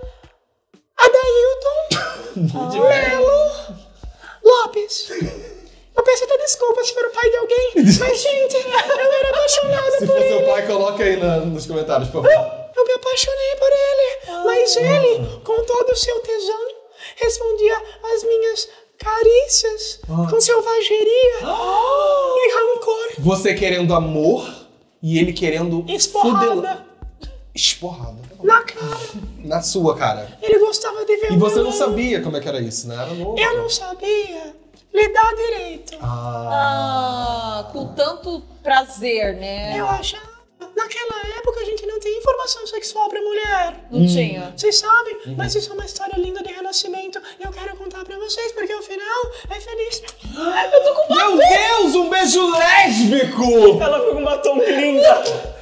Adailton Melo Lopes. Eu peço até desculpa se for o pai de alguém, mas, gente, eu era apaixonada Se por for ele. seu pai, coloca aí na- nos comentários, por favor. Eu me apaixonei por ele, mas ele, com todo o seu tesão, respondia às minhas carícias com selvageria e rancor. Você querendo amor e ele querendo... Esporrada fudel- Esporrada. na cara. Na sua cara. Ele gostava de ver E o você meu não lado. sabia como é que era isso, né? Era novo. Eu não sabia lidar direito. Ah, com tanto prazer, né? Eu achava... Naquela época a gente não tinha informação sexual pra mulher. Não tinha. Vocês sabem? Mas isso é uma história linda de renascimento e eu quero contar pra vocês, porque o final é feliz. Eu tô com Meu Deus, um beijo lésbico! Ela foi com batom linda.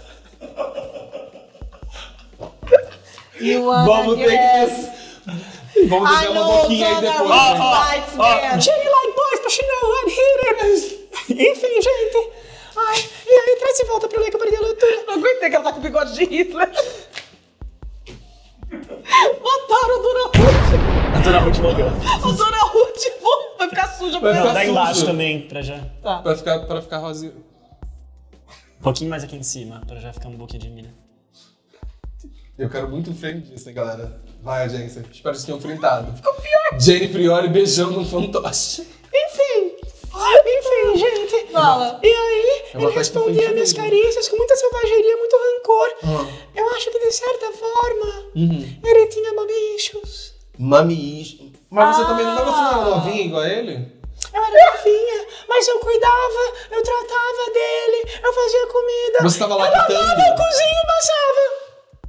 You wanna Vamos ter get- que... Vamos I deixar uma know boquinha aí Donna depois. Ruth né? likes men. She like boys, but she know what hit it. Enfim, gente. Ai, e aí, traz de volta pra eu ler que eu perdi a leitura. Não aguentei que ela tá com o bigode de Hitler. Botaram o Dona Ruth. A Dona Ruth morreu. O Dona Ruth pô, vai ficar suja. Vai pra ficar ela. Dá embaixo sujo. também, pra já. Tá. Pra ficar, pra ficar rosinha. Um pouquinho mais aqui em cima, pra já ficar um pouquinho de milha. Eu quero muito um frame disso, hein, galera? Vai, agência. Espero que vocês tenham printado. Ficou pior. Jane Priori beijando um fantoche. Enfim. Enfim, gente. Fala. E aí, É uma ele festa respondia infantil minhas mesmo. carícias com muita selvageria, muito rancor. Ah. Eu acho que, de certa forma, Uhum. ele tinha mamichos. Mami. Mas você Ah. também não você não era novinha igual a ele? Eu era novinha, mas eu cuidava, eu tratava dele, eu fazia comida. Você tava eu lactando? lavava o cozinho e passava.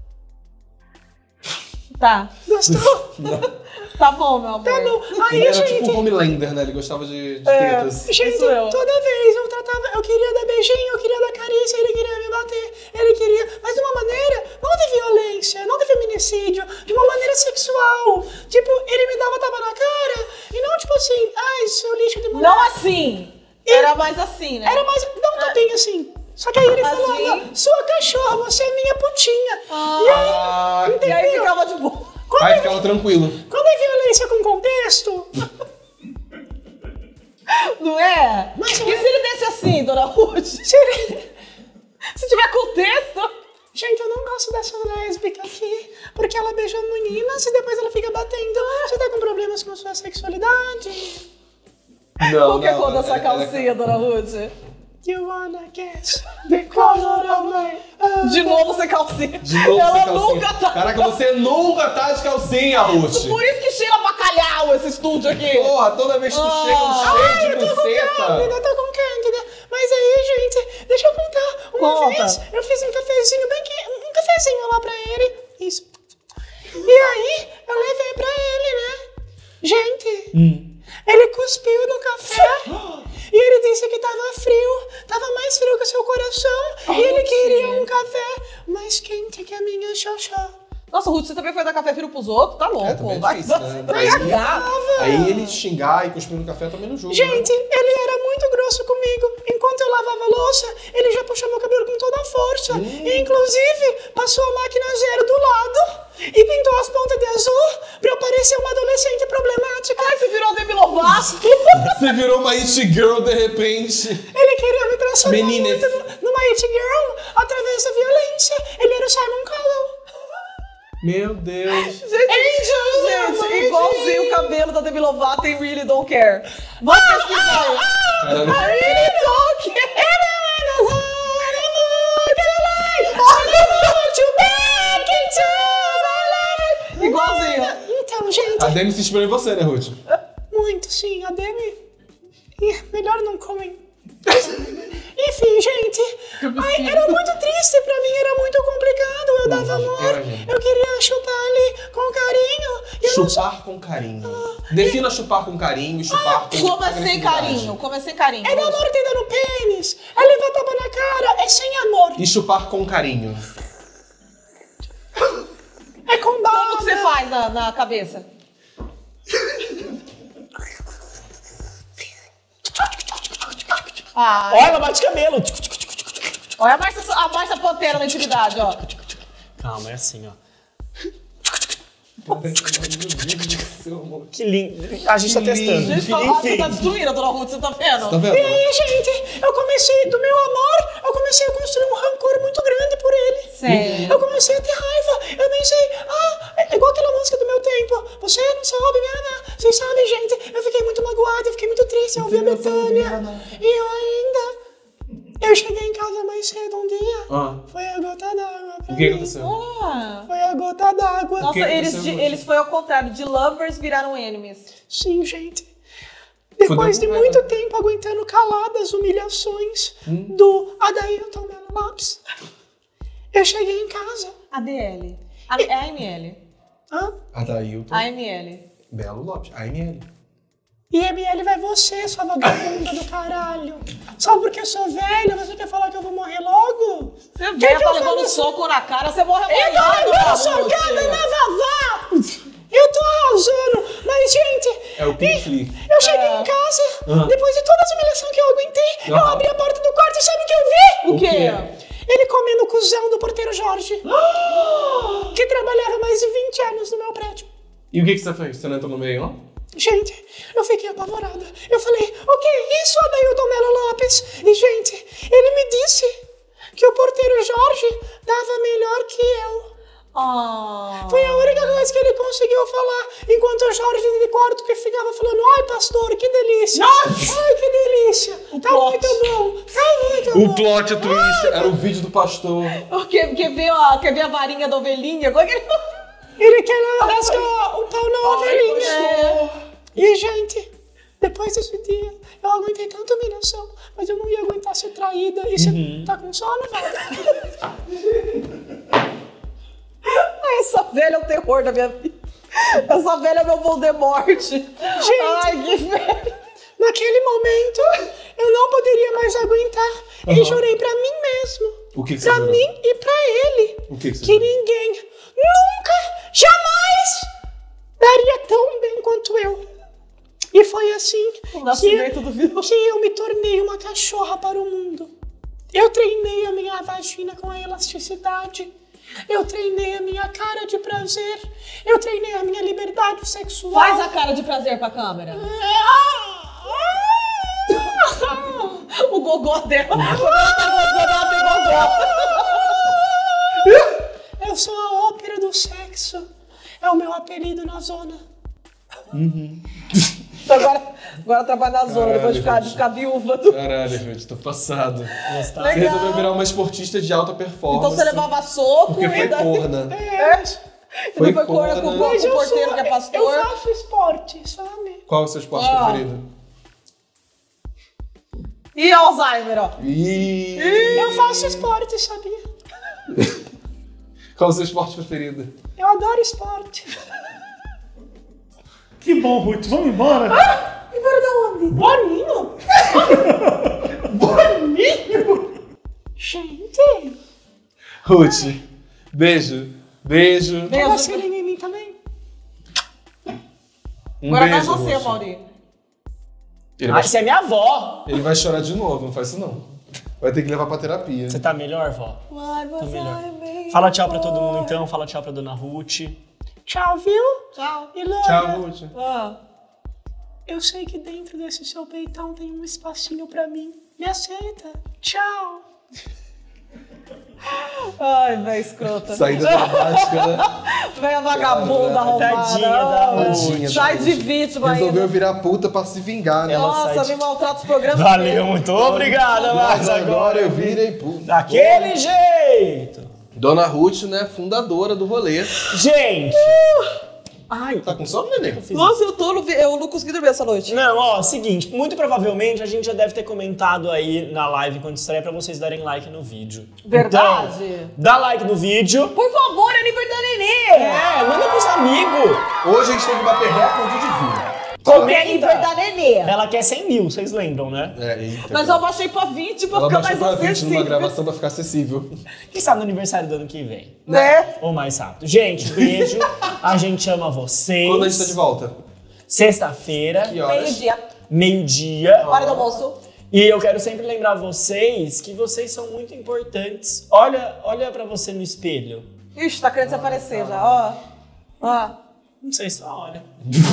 Tá. Gostou? Tá bom, meu amor. Tá bom. Aí, Ele era gente... tipo um Homelander, né? Ele gostava de, de É. tetas. Gente, Isso eu. toda vez eu tratava, eu queria dar beijinho, eu queria dar carícia, ele queria me bater, ele queria, mas de uma maneira, não de violência, não de feminicídio, de uma maneira sexual. Tipo, ele me dava tapa na cara, e não tipo assim, ai, seu lixo de mulher. Não assim. Era mais assim, né? Era mais, não tão bem assim. Só que aí ele Assim? falava, sua cachorra, você é minha putinha. Ah. E aí, Ah, E aí entendeu? ficava de boa. Quando, aí é, ficava tranquilo. quando é violência com contexto, Não é? Mas e se é- ele desse assim, Dona Ruth? se ele... Se tiver contexto. Gente, eu não gosto dessa lésbica aqui, porque ela beija meninas e depois ela fica batendo. Você tá com problemas com sua sexualidade? Não, Qual que é a não, cor dessa é- é- calcinha, Dona Ruth? You wanna guess the color of my... uh, De novo sem calcinha. De novo Ela sem calcinha. nunca tá. Caraca, você nunca tá de calcinha, Ruth. Por isso que cheira bacalhau esse estúdio aqui. Porra, toda vez que tu Ah. chega um Ai, cheio eu de tô com cândida, buceta. eu tô com cândida. Mas aí, gente, deixa eu contar. Uma Conta. vez eu fiz um cafezinho bem que... Um cafezinho lá pra ele. Isso. E aí, eu levei pra ele, né? Gente, ele cuspiu no café. E ele disse que tava frio, tava mais frio que o seu coração. E ele queria um café mais quente que a minha xoxó. Nossa, Ruth, você também foi dar café filho pros outros? Tá louco. É, também é vai, difícil, vai, né? vai Aí- cagar. Aí ele xingar e cuspir no café também não julga. Gente, ele era muito grosso comigo. Enquanto eu lavava a louça, ele já puxou meu cabelo com toda a força. E, inclusive, passou a máquina zero do lado e pintou as pontas de azul pra eu parecer uma adolescente problemática. Ai, você virou Demi Lovato. Você virou uma it girl de repente. Ele queria me transformar Menina. muito numa it girl através da violência. Ele era o Simon Cowell. Meu Deus. Gente, gente, igualzinho o cabelo da Demi Lovato em Really Don't Care. Vamos pesquisar aí. Caramba. I really don't care. Igualzinho. Então, gente... A Demi se inspirou em você, né, Ruth? Muito, sim. A Demi... Ih, melhor não comer. Enfim, gente... Ai, era muito triste pra mim, era muito complicado. Eu dava amor, eu queria chupar ali com carinho. e eu não Chupar com carinho. Defina chupar com carinho e chupar com Como é sem agressividade. carinho? Como é sem carinho? É dar mordida no pênis, é levar tapa na cara, é sem amor. E chupar com carinho. É com bala. Como que você faz na, na cabeça? Ah, Olha, ela bate cabelo. olha a Marcia, a Marcia Pantera na intimidade, ó. Calma, é assim, ó. Seu Que lindo. A gente tá testando. Gente, fala, ah, você tá destruindo a dona Ruth, você tá vendo? Tá vendo? E aí, gente, eu comecei, do meu amor, eu comecei a construir um rancor muito grande por ele. Sério? Eu comecei a ter raiva. Eu pensei, ah, é igual aquela música do meu tempo. Você não sabe, minha. Vocês sabem, gente, eu fiquei muito magoada, eu fiquei muito triste ao ouvir a Betânia. E eu ainda... Eu cheguei em casa mais cedo um dia. Ah. Foi a gota d'água pra O que mim. aconteceu? Ah. Foi a gota d'água. Nossa, que eles, aconteceu, de, Ruth? eles foi ao contrário, de lovers viraram enemies. Sim, gente. Depois de Fudeu com muito raiva. tempo aguentando caladas humilhações do Adailton Melo Lopes, eu cheguei em casa. A D L. A, é a M L. Hã? Adailton A M L. Belo Lopes, A M L. E M L vai você, sua vagabunda do caralho. Só porque eu sou velha, você quer falar que eu vou morrer logo? Você Que vê, que tá eu levando faço? soco na cara, você morre Eu tô amanhã. levando socada na vavá! Eu tô arrasando! Mas, gente, É o Pink eu cheguei em casa, Ah. depois de toda essa humilhação que eu aguentei, eu Ah. abri a porta do quarto e sabe o que eu vi? O quê? Ele comendo o cuzão do porteiro Jorge, que trabalhava mais de vinte anos no meu prédio. E o que, que você fez? Você não entrou no meio, não? Gente, eu fiquei apavorada. Eu falei, o que é isso, Adailton Melo Lopes? E, gente, ele me disse que o porteiro Jorge dava melhor que eu. Ah. Foi a única coisa que ele conseguiu falar, enquanto o Jorge de quarto que ficava falando, ai, pastor, que delícia. Ai, que delícia. Tá plot. muito bom. Tá muito bom. O plot twist era o vídeo do pastor. Quer, quer, ver a, quer ver a varinha da ovelhinha? Como é que ele... Ele quer rasgar o pau na ovelhinha. É. E, gente, depois desse dia, eu aguentei tanta humilhação, mas eu não ia aguentar ser traída. E você tá com sono, velho? Essa velha é o terror da minha vida. Essa velha é meu Voldemort. Gente, ai, que velha. Naquele momento, eu não poderia mais aguentar. Uhum. E jurei pra mim mesmo, O que, que você pra jurou? mim e pra ele, O que, que você que jurou? ninguém, nunca, jamais daria tão bem quanto eu. E foi assim O que, nascimento do vilão. que eu me tornei uma cachorra para o mundo. Eu treinei a minha vagina com a elasticidade. Eu treinei a minha cara de prazer. Eu treinei a minha liberdade sexual. Faz a cara de prazer pra câmera. O gogó dela. Quando ela tá gozando, ela tem gogó. Eu sou a ópera do sexo. É o meu apelido na zona. Então agora, agora trabalha na zona, Caralho, depois de ficar, de gente. ficar viúva. Do... Caralho, gente, tô passado. Você Legal. resolveu virar uma esportista de alta performance. Então você levava soco. Porque foi e daí- corna. É. Foi E foi corna com, corna. com o porteiro que é pastor. Eu faço esporte, sabe? Qual é o seu esporte Ah. preferido? E Alzheimer, ó. Ih. Eu faço esporte, sabia? Qual é o seu esporte preferido? Eu adoro esporte. Que bom, Ruth. Vamos embora? Ah, embora da onde? Boninho? Boninho? Gente. Ruth, beijo. Beijo. Beijo. Toma selinho em mim também. Um Agora beijo, vai você, Roxo. Mauri. Ele Ah, vai, você é minha avó. ele vai chorar de novo, não faz isso não. Vai ter que levar pra terapia. Você tá melhor, vó? Vai, Tô você melhor. é bem Fala tchau pra todo mundo então, fala tchau pra dona Ruth. Tchau, viu? Tchau. E Laura, Tchau, Ruth. Ah. eu sei que dentro desse seu peitão tem um espacinho pra mim. Me aceita. Tchau. Ai, véi, escrota. Saída dramática, né? Véia vagabunda arrombada. Tadinha da Ai, Ruth. sai de vítima Resolveu ainda. virar puta pra se vingar, né? Nossa, sai de- me maltrata os programas. Valeu, muito obrigado, Mas Marcos. agora eu virei puta. Daquele jeito. Dona Ruth, né? Fundadora do rolê. Gente. Ai, Tá com sono, neném? Nossa, eu tô no... vi- Eu não consegui dormir essa noite. Não, ó, seguinte, muito provavelmente a gente já deve ter comentado aí na live quando estreia pra vocês darem like no vídeo. Verdade. Então, dá like no vídeo. Por favor, é aniversário da Nenê. É, manda pros amigos. Hoje a gente tem que bater recorde de view. Porque é aniversário da Nenê. Ela quer cem mil, vocês lembram, né? É, eita. Mas eu baixei pra vinte pra Ela ficar baixou mais pra vinte numa acessível. gravação pra ficar acessível. Quem sabe no aniversário do ano que vem? Né? Ou mais rápido. Gente, beijo. A gente ama vocês. Quando a gente tá de volta? Sexta-feira, Que horas? Meio-dia. meio-dia. Hora do almoço. E eu quero sempre lembrar vocês que vocês são muito importantes. Olha, olha pra você no espelho. Ixi, tá querendo se aparecer já, ó. Ó. Não sei, só olha.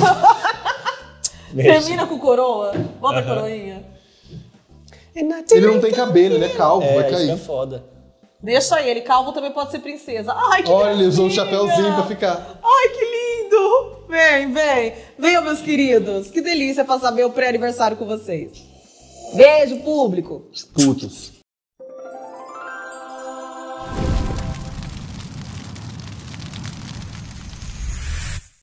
Termina com coroa. Bota a Aham. coroinha. Ele não tem cabelo, ele é calvo, É, vai isso cair. é foda. Deixa ele. Calvo também pode ser princesa. Ai, que Olha, ele usou um gracinha. chapéuzinho pra ficar. Ai, que lindo. Vem, vem. Venham, meus queridos. Que delícia passar meu pré-aniversário com vocês. Beijo, público. Putos.